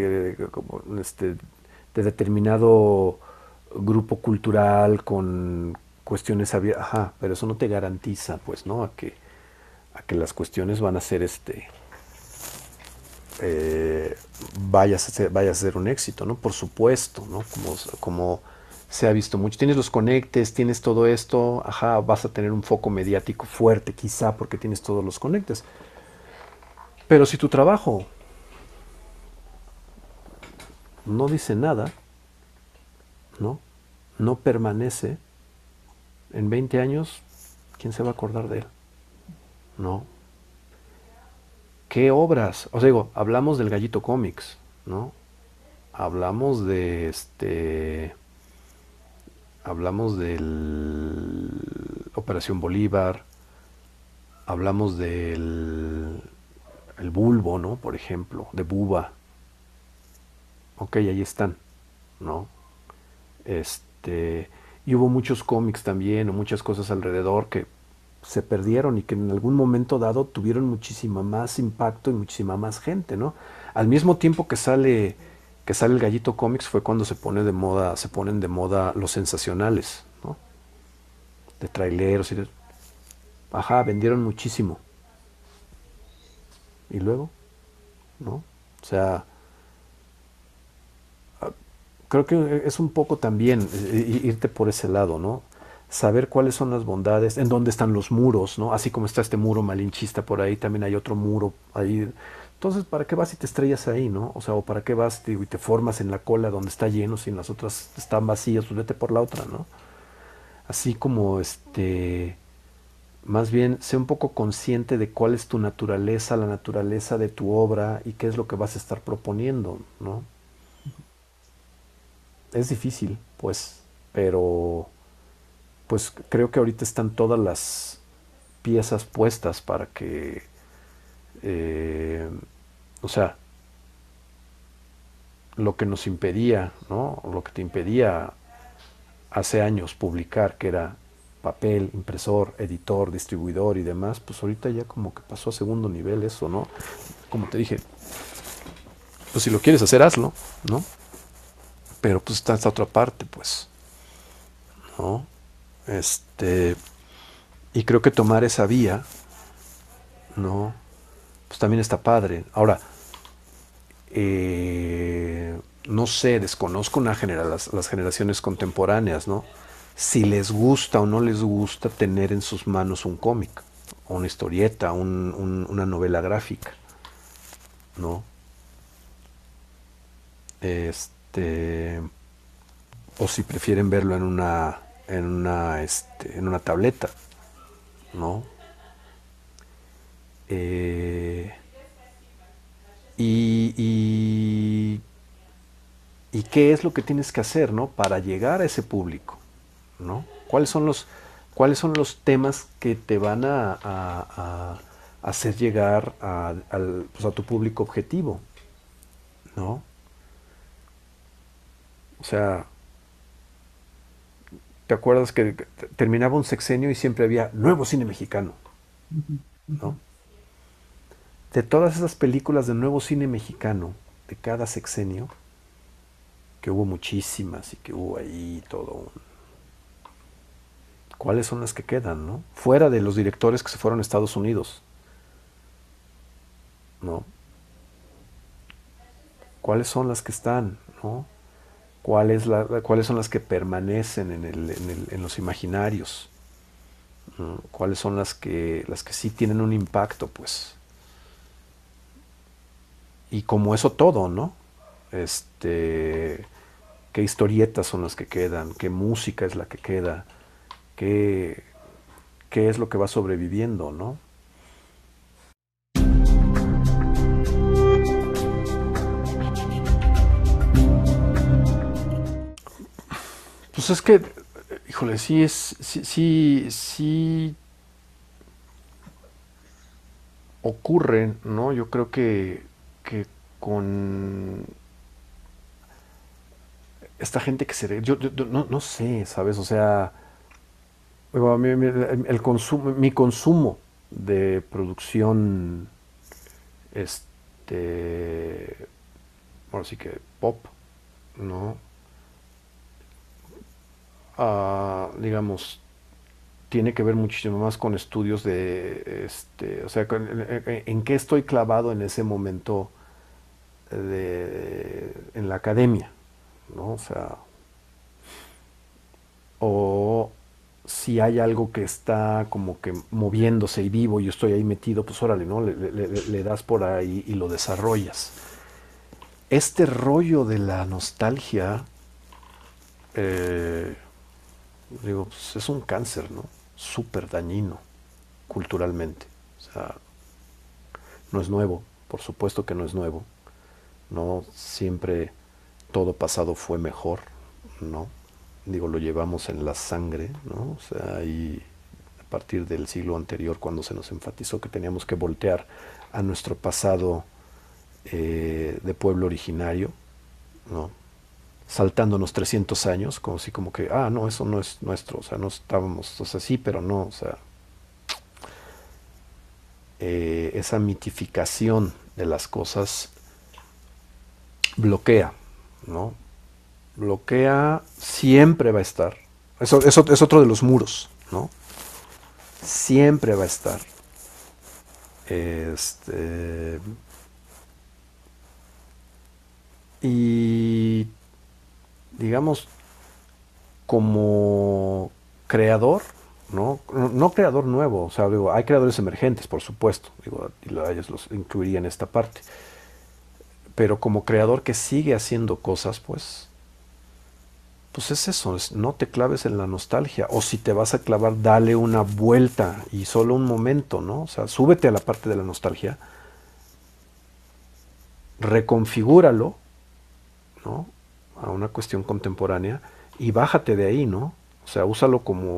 de determinado grupo cultural, con cuestiones abiertas, ajá, pero eso no te garantiza, pues, ¿no? A que las cuestiones van a ser eh, vaya a ser un éxito, ¿no? Por supuesto, ¿no? Como se ha visto mucho. Tienes los conectes, tienes todo esto, ajá, vas a tener un foco mediático fuerte, quizá porque tienes todos los conectes. Pero si tu trabajo no dice nada, ¿no? No permanece, en 20 años, ¿quién se va a acordar de él? No. ¿Qué obras? O sea, digo, hablamos del Gallito Comics, ¿no? Hablamos de hablamos del Operación Bolívar, hablamos del el Bulbo, ¿no? Por ejemplo, de Buba. Ok, ahí están, ¿no? Este, y hubo muchos cómics también, o muchas cosas alrededor que se perdieron y que en algún momento dado tuvieron muchísima más impacto y muchísima más gente, ¿no? Al mismo tiempo que sale el Gallito Comics fue cuando se ponen de moda los sensacionales, ¿no? De traileros y de, ajá, vendieron muchísimo. Y luego, ¿no? O sea, creo que es un poco también irte por ese lado, ¿no? Saber cuáles son las bondades, en dónde están los muros, ¿no? Así como está este muro malinchista por ahí, también hay otro muro ahí. Entonces, ¿para qué vas y te estrellas ahí, no? O sea, o para qué vas y te formas en la cola donde está lleno si en las otras están vacías, pues vete por la otra, ¿no? Así como más bien sé un poco consciente de cuál es tu naturaleza, la naturaleza de tu obra y qué es lo que vas a estar proponiendo, ¿no? Es difícil, pues, pero pues creo que ahorita están todas las piezas puestas para que, eh, o sea, lo que nos impedía, ¿no? Lo que te impedía hace años publicar, que era papel, impresor, editor, distribuidor y demás, pues ahorita ya como que pasó a segundo nivel eso, ¿no? Como te dije, pues si lo quieres hacer, hazlo, ¿no? Pero pues está esta otra parte, pues, ¿no? Este, y creo que tomar esa vía, ¿no? Pues también está padre. Ahora, no sé, desconozco las generaciones contemporáneas, ¿no? Si les gusta o no les gusta tener en sus manos un cómic, o una historieta, una novela gráfica, ¿no? Este, o si prefieren verlo en una tableta, ¿no? Eh, y, y, y qué es lo que tienes que hacer, ¿no? Para llegar a ese público, ¿no? Cuáles son los temas que te van a hacer llegar pues a tu público objetivo, ¿no? O sea, ¿te acuerdas que terminaba un sexenio y siempre había nuevo cine mexicano, Ujú, ujú. ¿no? De todas esas películas de nuevo cine mexicano, de cada sexenio, que hubo muchísimas y que hubo ahí todo ¿cuáles son las que quedan, no? Fuera de los directores que se fueron a Estados Unidos, ¿no? ¿Cuáles son las que están, no? ¿Cuáles son las que permanecen en los imaginarios? ¿No? ¿Cuáles son las que sí tienen un impacto, pues? Y como eso todo, ¿no? Este, ¿qué historietas son las que quedan? ¿Qué música es la que queda? ¿Qué, qué es lo que va sobreviviendo, ¿no? Pues es que, híjole, sí ocurre, ¿no? Yo creo que con esta gente que yo no sé, ¿sabes? O sea, digo, el consumo, mi consumo de producción, bueno, sí que pop, ¿no? Digamos, tiene que ver muchísimo más con estudios o sea, en qué estoy clavado en ese momento en la academia, ¿no? O sea, o si hay algo que está como que moviéndose y vivo y yo estoy ahí metido, pues órale, ¿no? Le das por ahí y lo desarrollas. Este rollo de la nostalgia, eh, digo, pues es un cáncer, ¿no? Súper dañino culturalmente. O sea, no es nuevo, por supuesto que no es nuevo. No siempre todo pasado fue mejor, ¿no? Digo, lo llevamos en la sangre, ¿no? O sea, y a partir del siglo anterior, cuando se nos enfatizó que teníamos que voltear a nuestro pasado de pueblo originario, ¿no? Saltándonos 300 años, como si como que, no, eso no es nuestro, o sea, no estábamos, o sea, sí, pero no, o sea, esa mitificación de las cosas bloquea, ¿no? Bloquea, siempre va a estar. Eso es otro de los muros, ¿no? Siempre va a estar. Este, y digamos, como creador, ¿no? No creador nuevo, o sea, digo, hay creadores emergentes, por supuesto, digo, y a ellos los incluiría en esta parte, pero como creador que sigue haciendo cosas, pues es eso, no te claves en la nostalgia, o si te vas a clavar, dale una vuelta y solo un momento, ¿no? O sea, súbete a la parte de la nostalgia, reconfigúralo, ¿no? A una cuestión contemporánea y bájate de ahí, ¿no? O sea, úsalo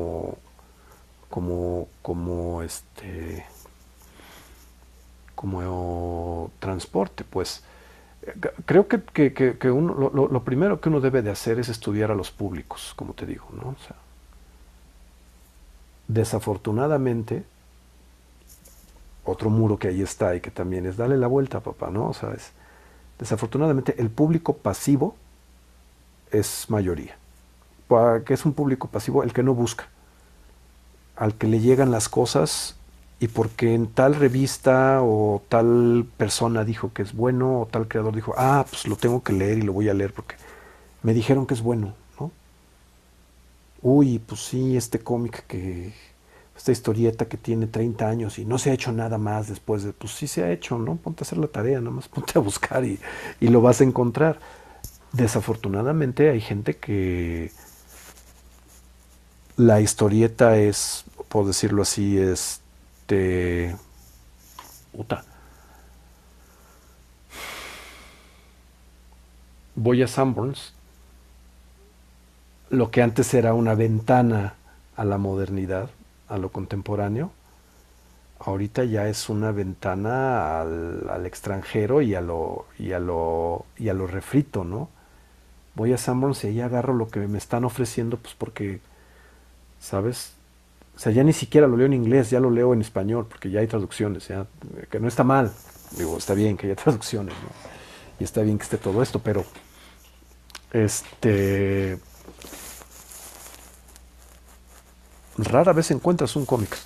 como transporte, pues. Creo que lo primero que uno debe de hacer es estudiar a los públicos, como te digo, ¿no? O sea, desafortunadamente, otro muro que ahí está y que también es dale la vuelta, papá, ¿no? O sea, desafortunadamente el público pasivo es mayoría. ¿Qué es un público pasivo? El que no busca, al que le llegan las cosas y porque en tal revista o tal persona dijo que es bueno o tal creador dijo, pues lo tengo que leer y lo voy a leer porque me dijeron que es bueno, ¿no? Uy, pues sí, esta historieta que tiene 30 años y no se ha hecho nada más después de, pues sí se ha hecho, ¿no? Ponte a hacer la tarea, nada más ponte a buscar y lo vas a encontrar. Desafortunadamente hay gente que la historieta es, por decirlo así, puta. Voy a Sanborns, lo que antes era una ventana a la modernidad, a lo contemporáneo, ahorita ya es una ventana al extranjero y a lo refrito, ¿no? Voy a Sanborns y ahí agarro lo que me están ofreciendo, pues porque, ¿sabes? O sea, ya ni siquiera lo leo en inglés, ya lo leo en español, porque ya hay traducciones, ya, que no está mal. Digo, está bien que haya traducciones, ¿no? Y está bien que esté todo esto, pero este rara vez encuentras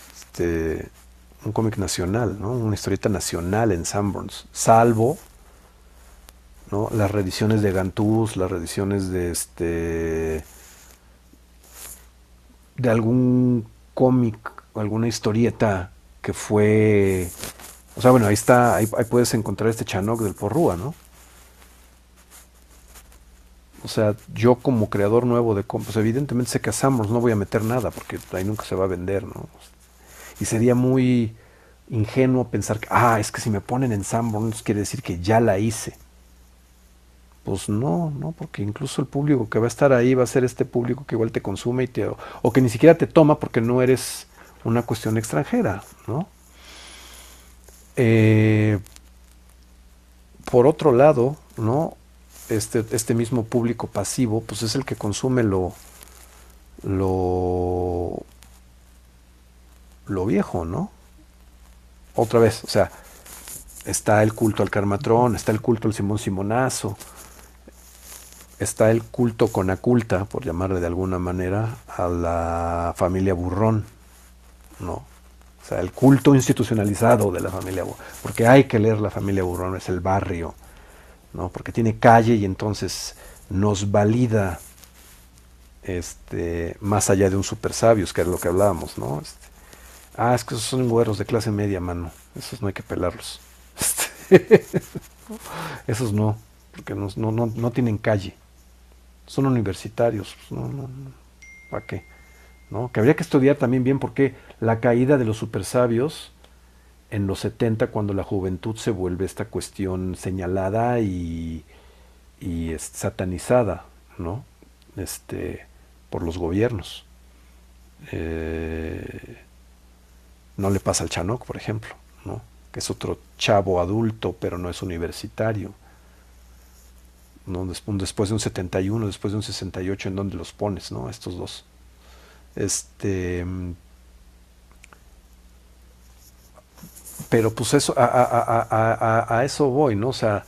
un cómic nacional, ¿no? Una historieta nacional en Sanborns, salvo, ¿no? Las reediciones de Gantús, las reediciones de algún cómic, alguna historieta que fue, o sea, bueno, ahí está, ahí puedes encontrar este Chanok del Porrúa, ¿no? O sea, yo como creador nuevo de cómics, pues evidentemente sé que a Sanborns no voy a meter nada porque ahí nunca se va a vender, ¿no? Y sería muy ingenuo pensar que, es que si me ponen en Sanborns quiere decir que ya la hice. Pues no, no, porque incluso el público que va a estar ahí va a ser este público que igual te consume o que ni siquiera te toma porque no eres una cuestión extranjera, ¿no? Eh, por otro lado, ¿no? Este mismo público pasivo, pues es el que consume lo, lo viejo, ¿no? Otra vez, o sea, está el culto al Carmatrón, está el culto al Simón Simonazo, está el culto con aculta, por llamarle de alguna manera, a la familia Burrón, ¿no? O sea, el culto institucionalizado de la familia Burrón, porque hay que leer la familia Burrón, es el barrio, ¿no? Porque tiene calle y entonces nos valida más allá de un super sabios, que era lo que hablábamos, ¿no? Es que esos son güeros de clase media, mano. Esos no hay que pelarlos. Esos no, porque no tienen calle. Son universitarios. No, no, no. ¿Para qué? ¿No? Que habría que estudiar también bien por qué la caída de los supersabios en los 70 cuando la juventud se vuelve esta cuestión señalada y satanizada, ¿no? Por los gobiernos. No le pasa al Chanok, por ejemplo, ¿no? Que es otro chavo adulto, pero no es universitario, ¿no? Después de un 71, después de un 68, ¿en dónde los pones, no? Estos dos. Este, pero pues eso, a eso voy, ¿no? O sea,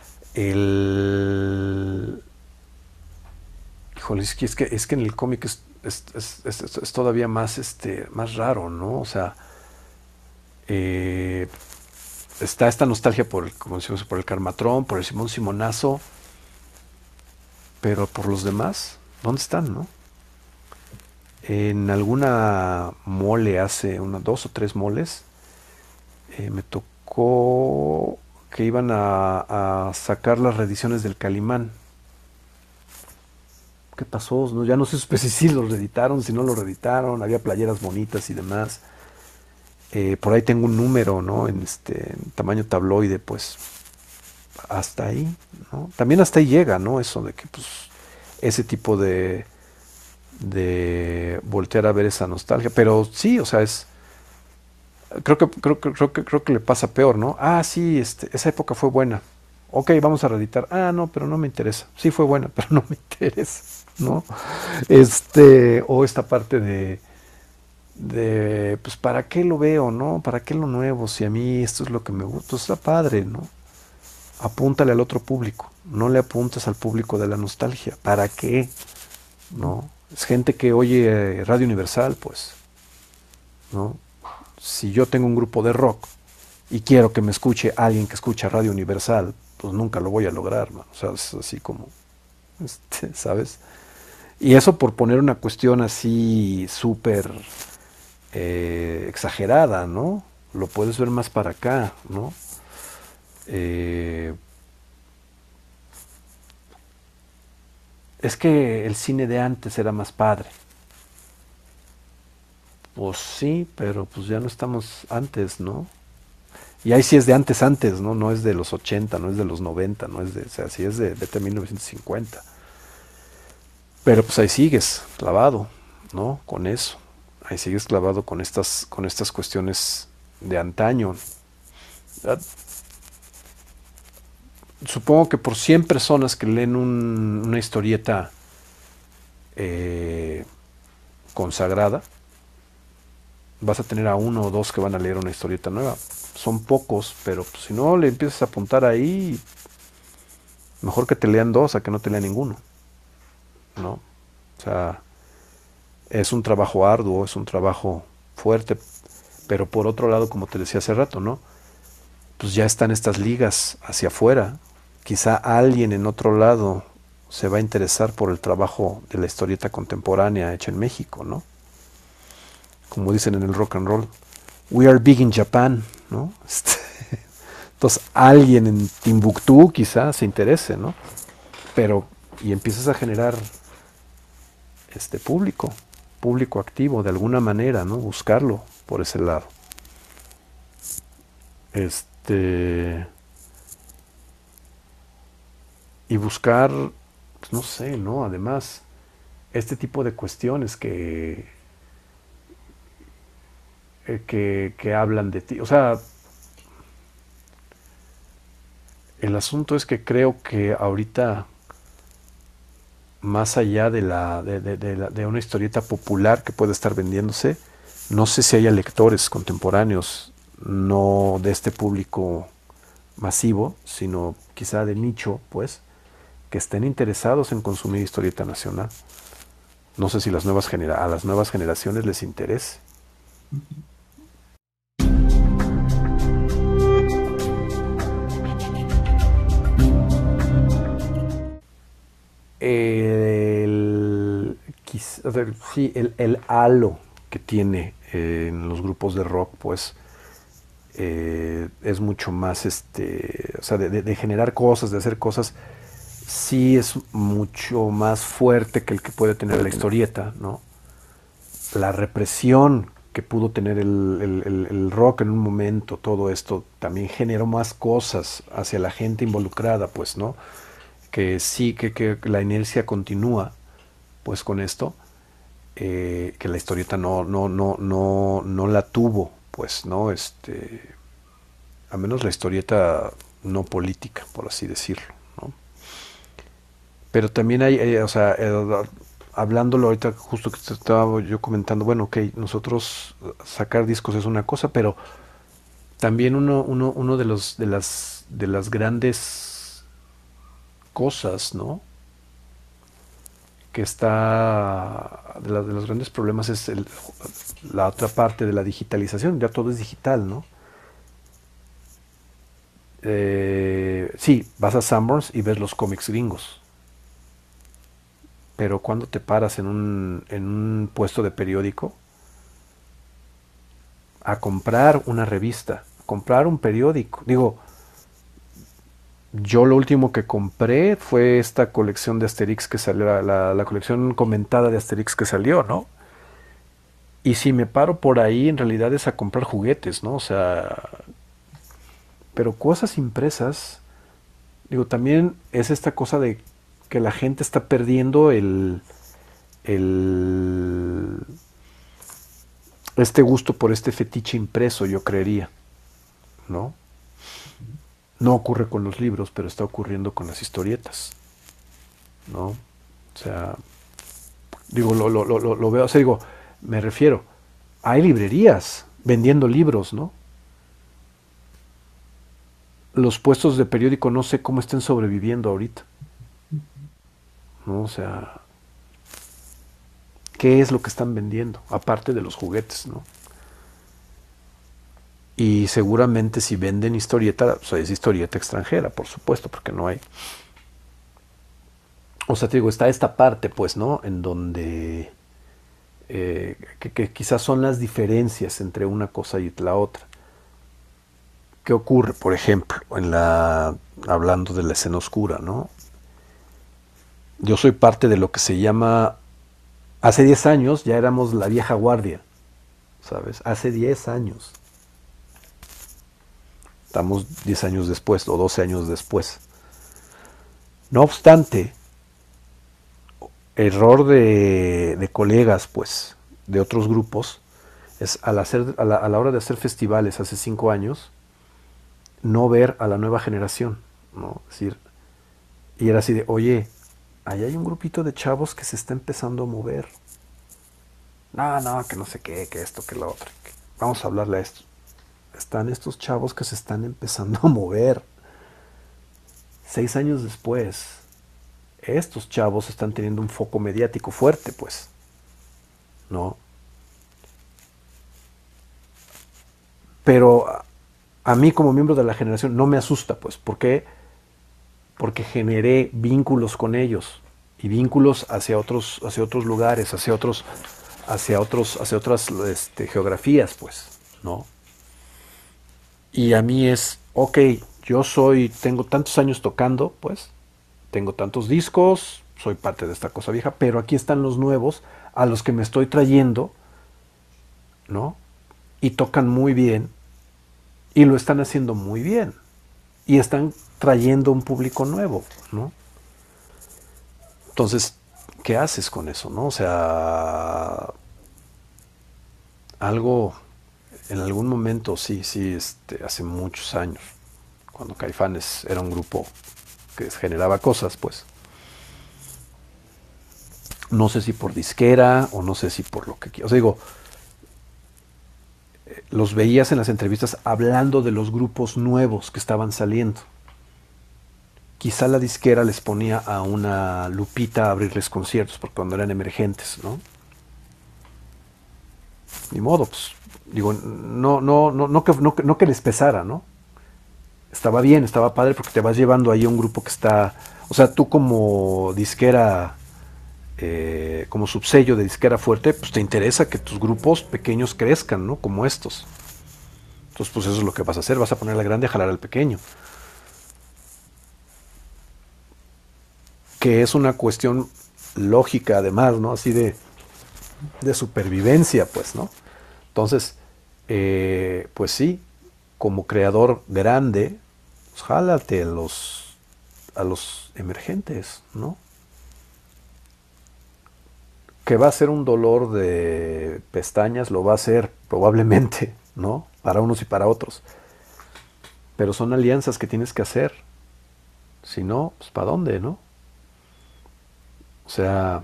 el... Híjole, es que en el cómic es todavía más, más raro, ¿no? O sea, eh, está esta nostalgia por como decimos, por el Carmatrón, por el Simón Simonazo, pero por los demás, ¿dónde están, no? En alguna mole hace unas 2 o 3 moles, me tocó que iban a sacar las reediciones del Calimán. ¿Qué pasó? No, ya no sé si los reeditaron, si no lo reeditaron, había playeras bonitas y demás. Por ahí tengo un número, ¿no? En tamaño tabloide, pues hasta ahí, ¿no? También hasta ahí llega, ¿no? Eso de que, pues, ese tipo de voltear a ver esa nostalgia. Pero sí, o sea, creo que le pasa peor, ¿no? Ah, sí, esa época fue buena. Ok, vamos a reeditar. Ah, no, pero no me interesa. Sí fue buena, pero no me interesa, ¿no? O esta parte pues, ¿para qué lo veo, no? ¿Para qué lo nuevo? Si a mí esto es lo que me gusta, pues está padre, ¿no? Apúntale al otro público, no le apuntes al público de la nostalgia. ¿Para qué? ¿No? Es gente que oye Radio Universal, pues, ¿no? Si yo tengo un grupo de rock y quiero que me escuche alguien que escucha Radio Universal, pues nunca lo voy a lograr, man. O sea, es así como, ¿sabes? Y eso por poner una cuestión así súper exagerada, ¿no? Lo puedes ver más para acá, ¿no? Eh, es que el cine de antes era más padre. Pues sí, pero pues ya no estamos antes, ¿no? Y ahí sí es de antes, antes, ¿no? No es de los 80, no es de los 90, no es de, o sea, sí es de vete a 1950. Pero pues ahí sigues clavado, ¿no? Con eso. Ahí sigues clavado con estas cuestiones de antaño. Ah, supongo que por 100 personas que leen una historieta eh, consagrada, vas a tener a 1 o 2 que van a leer una historieta nueva. Son pocos, pero pues, si no le empiezas a apuntar ahí, mejor que te lean 2 a que no te lean ninguno, ¿no? O sea, es un trabajo arduo, es un trabajo fuerte, pero por otro lado, como te decía hace rato, ¿no? Pues ya están estas ligas hacia afuera. Quizá alguien en otro lado se va a interesar por el trabajo de la historieta contemporánea hecha en México, ¿no? Como dicen en el rock and roll, we are big in Japan, ¿no? Entonces alguien en Timbuktu quizá se interese, ¿no? Pero, y empiezas a generar público activo de alguna manera, ¿no? Buscarlo por ese lado. Este, y buscar, pues, no sé, ¿no? Además, este tipo de cuestiones que hablan de ti. O sea, el asunto es que creo que ahorita, más allá de una historieta popular que puede estar vendiéndose, no sé si haya lectores contemporáneos, no de este público masivo, sino quizá de nicho, pues, que estén interesados en consumir historieta nacional. No sé si a las nuevas generaciones les interese. O sea, sí, el halo que tiene en los grupos de rock, pues, es mucho más, o sea, de generar cosas, de hacer cosas, sí es mucho más fuerte que el que puede tener la historieta, ¿no? La represión que pudo tener el rock en un momento, todo esto también generó más cosas hacia la gente involucrada, pues, ¿no? Que sí, que la inercia continúa, pues, con esto, que la historieta no la tuvo, pues, ¿no? A menos la historieta no política, por así decirlo, ¿no? Pero también hay, o sea, hablándolo ahorita, justo que te estaba yo comentando, bueno, ok, nosotros sacar discos es una cosa, pero También uno de las grandes cosas, ¿no? Que está, de los grandes problemas es la otra parte de la digitalización, ya todo es digital, ¿no? Sí, vas a Sanborns y ves los cómics gringos, pero cuando te paras en un puesto de periódico a comprar una revista, a comprar un periódico, digo, yo lo último que compré fue esta colección de Asterix que salió, la colección comentada de Asterix que salió, ¿no? Y si me paro por ahí, en realidad es a comprar juguetes, ¿no? O sea, pero cosas impresas, digo, también es esta cosa de que la gente está perdiendo el este gusto por este fetiche impreso, yo creería, ¿no? No ocurre con los libros, pero está ocurriendo con las historietas, ¿no? O sea, digo, lo veo, o sea, digo, me refiero, hay librerías vendiendo libros, ¿no? Los puestos de periódico no sé cómo estén sobreviviendo ahorita, ¿no? O sea, ¿qué es lo que están vendiendo? Aparte de los juguetes, ¿no? Y seguramente si venden historieta, o sea, es historieta extranjera, por supuesto, porque no hay. O sea, te digo, está esta parte, pues, ¿no? En donde que quizás son las diferencias entre una cosa y la otra. ¿Qué ocurre, por ejemplo, hablando de la escena oscura, ¿no? Yo soy parte de lo que se llama, hace 10 años ya éramos la vieja guardia, ¿sabes? Hace 10 años. Estamos 10 años después o 12 años después. No obstante, error de colegas, pues, de otros grupos, es a la hora de hacer festivales hace 5 años, no ver a la nueva generación, ¿no? Es decir, y era así de, oye, ahí hay un grupito de chavos que se está empezando a mover. No, no, que no sé qué, que esto, que lo otro. Vamos a hablarle a esto. Están estos chavos que se están empezando a mover. 6 años después, estos chavos están teniendo un foco mediático fuerte, pues, ¿no? Pero a mí como miembro de la generación no me asusta, pues, ¿por qué? Porque generé vínculos con ellos y vínculos hacia otros lugares, hacia otras geografías, pues, ¿no? Y a mí es, ok, tengo tantos años tocando, pues, tengo tantos discos, soy parte de esta cosa vieja, pero aquí están los nuevos a los que me estoy trayendo, ¿no? Y tocan muy bien y lo están haciendo muy bien y están trayendo un público nuevo, ¿no? Entonces, ¿qué haces con eso, no? O sea, algo, en algún momento, sí, sí, hace muchos años, cuando Caifanes era un grupo que generaba cosas, pues, no sé si por disquera o no sé si por lo que quiero. O sea, digo, los veías en las entrevistas hablando de los grupos nuevos que estaban saliendo. Quizá la disquera les ponía a una Lupita a abrirles conciertos, porque cuando eran emergentes, ¿no? Ni modo, pues, digo, no, no, no, no que les pesara, ¿no? Estaba bien, estaba padre porque te vas llevando ahí a un grupo que está, o sea, tú como disquera, como subsello de disquera fuerte, pues te interesa que tus grupos pequeños crezcan, ¿no? Como estos. Entonces, pues eso es lo que vas a hacer, vas a poner al grande a jalar al pequeño. Que es una cuestión lógica además, ¿no? Así de supervivencia, pues, ¿no? Entonces, pues sí, como creador grande, pues jálate a los emergentes, ¿no? Que va a ser un dolor de pestañas, lo va a ser probablemente, ¿no? Para unos y para otros. Pero son alianzas que tienes que hacer. Si no, pues ¿para dónde, no? O sea,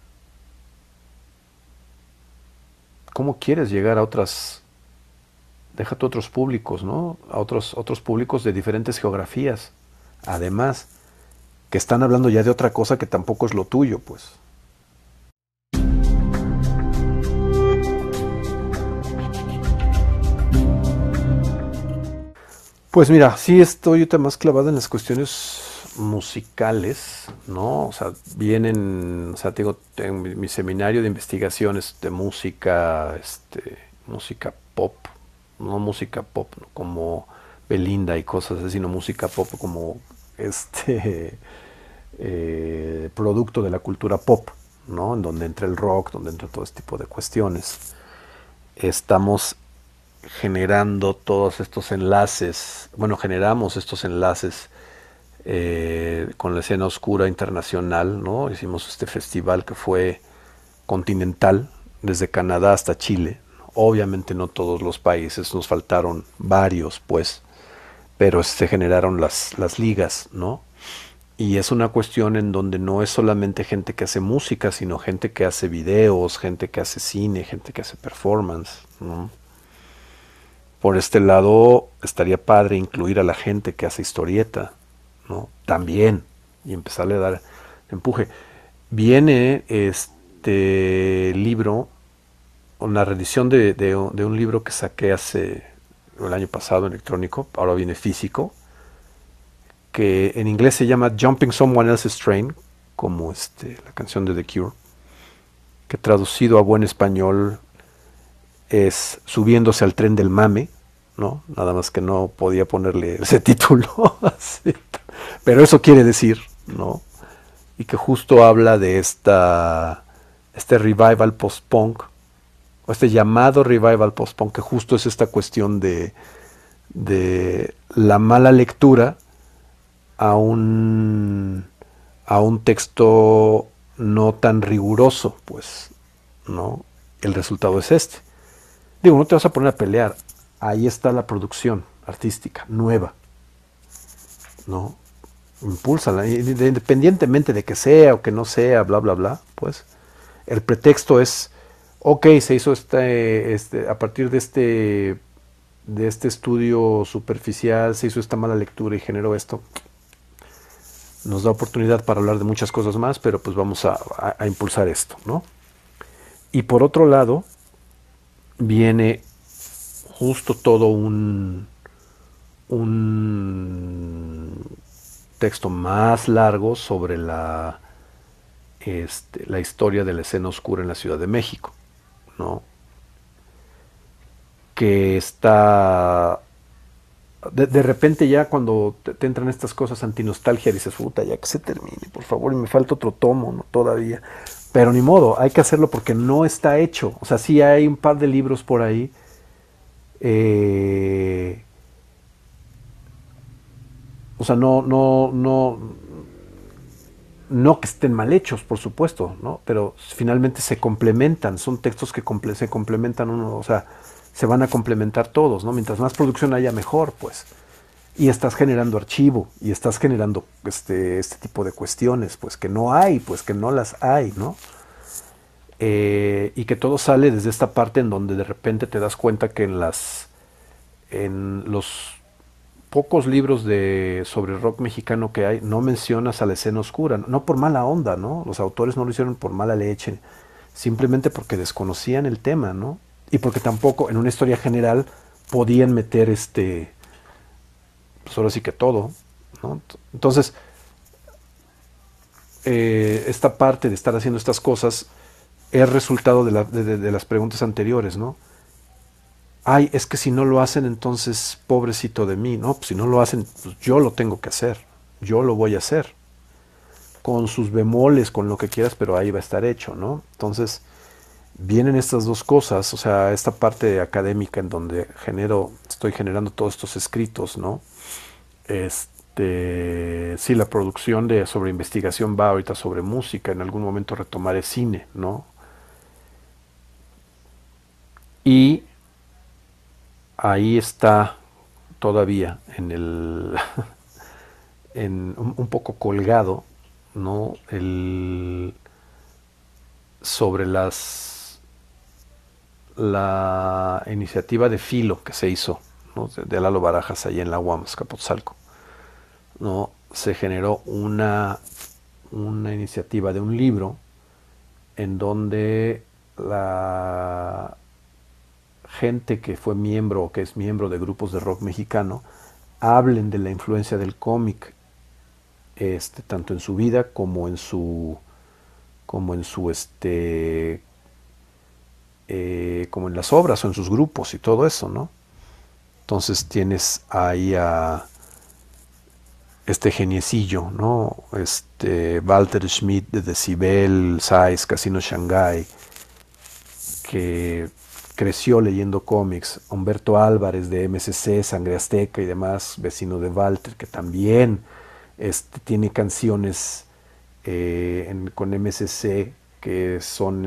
¿cómo quieres llegar a otras déjate otros públicos, ¿no? A otros públicos de diferentes geografías, además, que están hablando ya de otra cosa que tampoco es lo tuyo, pues. Pues mira, sí estoy ahorita más clavada en las cuestiones musicales, ¿no? O sea, vienen, o sea, tengo mi seminario de investigaciones de música, música pop, no música pop, ¿no? Como Belinda y cosas así, sino música pop como este producto de la cultura pop, ¿no? En donde entra el rock, donde entra todo este tipo de cuestiones. Estamos generando todos estos enlaces, bueno, generamos estos enlaces con la escena oscura internacional, ¿no? Hicimos este festival que fue continental, desde Canadá hasta Chile. Obviamente no todos los países, nos faltaron varios, pues, pero se generaron las ligas, ¿no? Y es una cuestión en donde no es solamente gente que hace música, sino gente que hace videos, gente que hace cine, gente que hace performance, ¿no? Por este lado, estaría padre incluir a la gente que hace historieta, ¿no? También, y empezarle a dar empuje. Viene este libro, una reedición de un libro que saqué hace el año pasado electrónico, ahora viene físico, que en inglés se llama Jumping Someone Else's Train, como la canción de The Cure, que traducido a buen español es Subiéndose al tren del mame, ¿no? Nada más que no podía ponerle ese título así. Pero eso quiere decir, ¿no? Y que justo habla de este revival post-punk, o este llamado revival post-punk, que justo es esta cuestión de la mala lectura a a un texto no tan riguroso, pues, ¿no? El resultado es este. Digo, no te vas a poner a pelear. Ahí está la producción artística, nueva, ¿no? Impúlsala, independientemente de que sea o que no sea, bla, bla, bla, pues. El pretexto es, ok, se hizo a partir de este estudio superficial, se hizo esta mala lectura y generó esto. Nos da oportunidad para hablar de muchas cosas más, pero pues vamos a impulsar esto, ¿no? Y por otro lado, viene justo todo un texto más largo sobre la historia de la escena oscura en la Ciudad de México, ¿no? Que está de repente ya cuando te entran estas cosas antinostalgia dices, puta, ya que se termine, por favor, y me falta otro tomo, ¿no? Todavía. Pero ni modo, hay que hacerlo porque no está hecho. O sea, sí hay un par de libros por ahí. Eh, o sea, no que estén mal hechos, por supuesto, ¿no? Pero finalmente se complementan, son textos que se complementan uno, o sea, se van a complementar todos, ¿no? Mientras más producción haya, mejor, pues. Y estás generando archivo, y estás generando este tipo de cuestiones, pues que no hay, pues que no las hay, ¿no? Y que todo sale desde esta parte en donde de repente te das cuenta que en los pocos libros sobre rock mexicano que hay, no mencionas a la escena oscura, no por mala onda, ¿no? Los autores no lo hicieron por mala leche, simplemente porque desconocían el tema, ¿no? Y porque tampoco en una historia general podían meter pues ahora sí que todo, ¿no? Entonces, esta parte de estar haciendo estas cosas es resultado de las preguntas anteriores, ¿no? Ay, es que si no lo hacen, entonces pobrecito de mí, ¿no? Pues si no lo hacen, pues yo lo tengo que hacer, yo lo voy a hacer, con sus bemoles, con lo que quieras, pero ahí va a estar hecho, ¿no? Entonces, vienen estas dos cosas, o sea, esta parte académica en donde estoy generando todos estos escritos, ¿no? Sí, la producción sobre investigación va ahorita sobre música, en algún momento retomaré cine, ¿no? Y ahí está todavía un poco colgado, ¿no? Sobre la iniciativa de Filo que se hizo, ¿no? De Lalo Barajas ahí en la UAM, Azcapotzalco, ¿no? Se generó una iniciativa de un libro en donde la gente que fue miembro o que es miembro de grupos de rock mexicano hablen de la influencia del cómic, tanto en su vida como en las obras o en sus grupos y todo eso, ¿no? Entonces tienes ahí a este geniecillo, ¿no? Walter Schmidt de Decibel, Sais, Casino Shanghai, que creció leyendo cómics, Humberto Álvarez de MCC, Sangre Azteca y demás, vecino de Walter, que también tiene canciones con MCC que son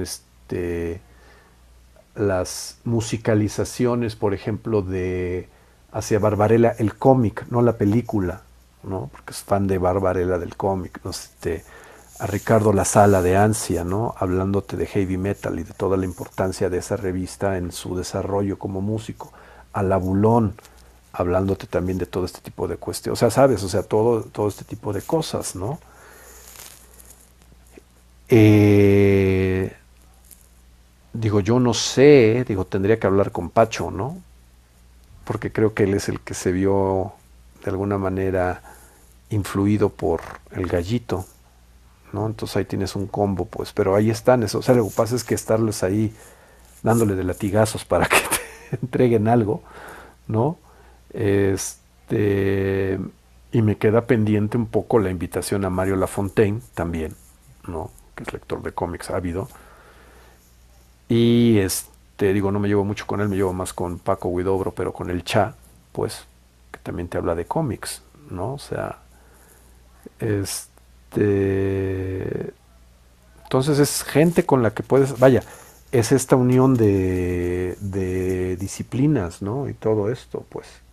las musicalizaciones, por ejemplo, de hacia Barbarella, el cómic, no la película, ¿no? Porque es fan de Barbarella del cómic, ¿no? A Ricardo La Sala de Ansia, ¿no? Hablándote de heavy metal y de toda la importancia de esa revista en su desarrollo como músico. A La Bulón, hablándote también de todo este tipo de cuestiones. O sea, sabes, o sea, todo este tipo de cosas, ¿no? Eh, Digo, yo no sé, digo, tendría que hablar con Pacho, ¿no? Porque creo que él es el que se vio de alguna manera influido por el Gallito, ¿no? Entonces ahí tienes un combo, pues, pero ahí están esos. O sea, lo que pasa es que estarles ahí dándole de latigazos para que te entreguen algo, ¿no? Este, y me queda pendiente un poco la invitación a Mario Lafontaine también, ¿no? Que es lector de cómics ávido. Y digo, no me llevo mucho con él, me llevo más con Paco Huidobro, pero con el Cha, pues, que también te habla de cómics, ¿no? O sea, este, entonces es gente con la que puedes, vaya, es esta unión de disciplinas, ¿no? Y todo esto, pues.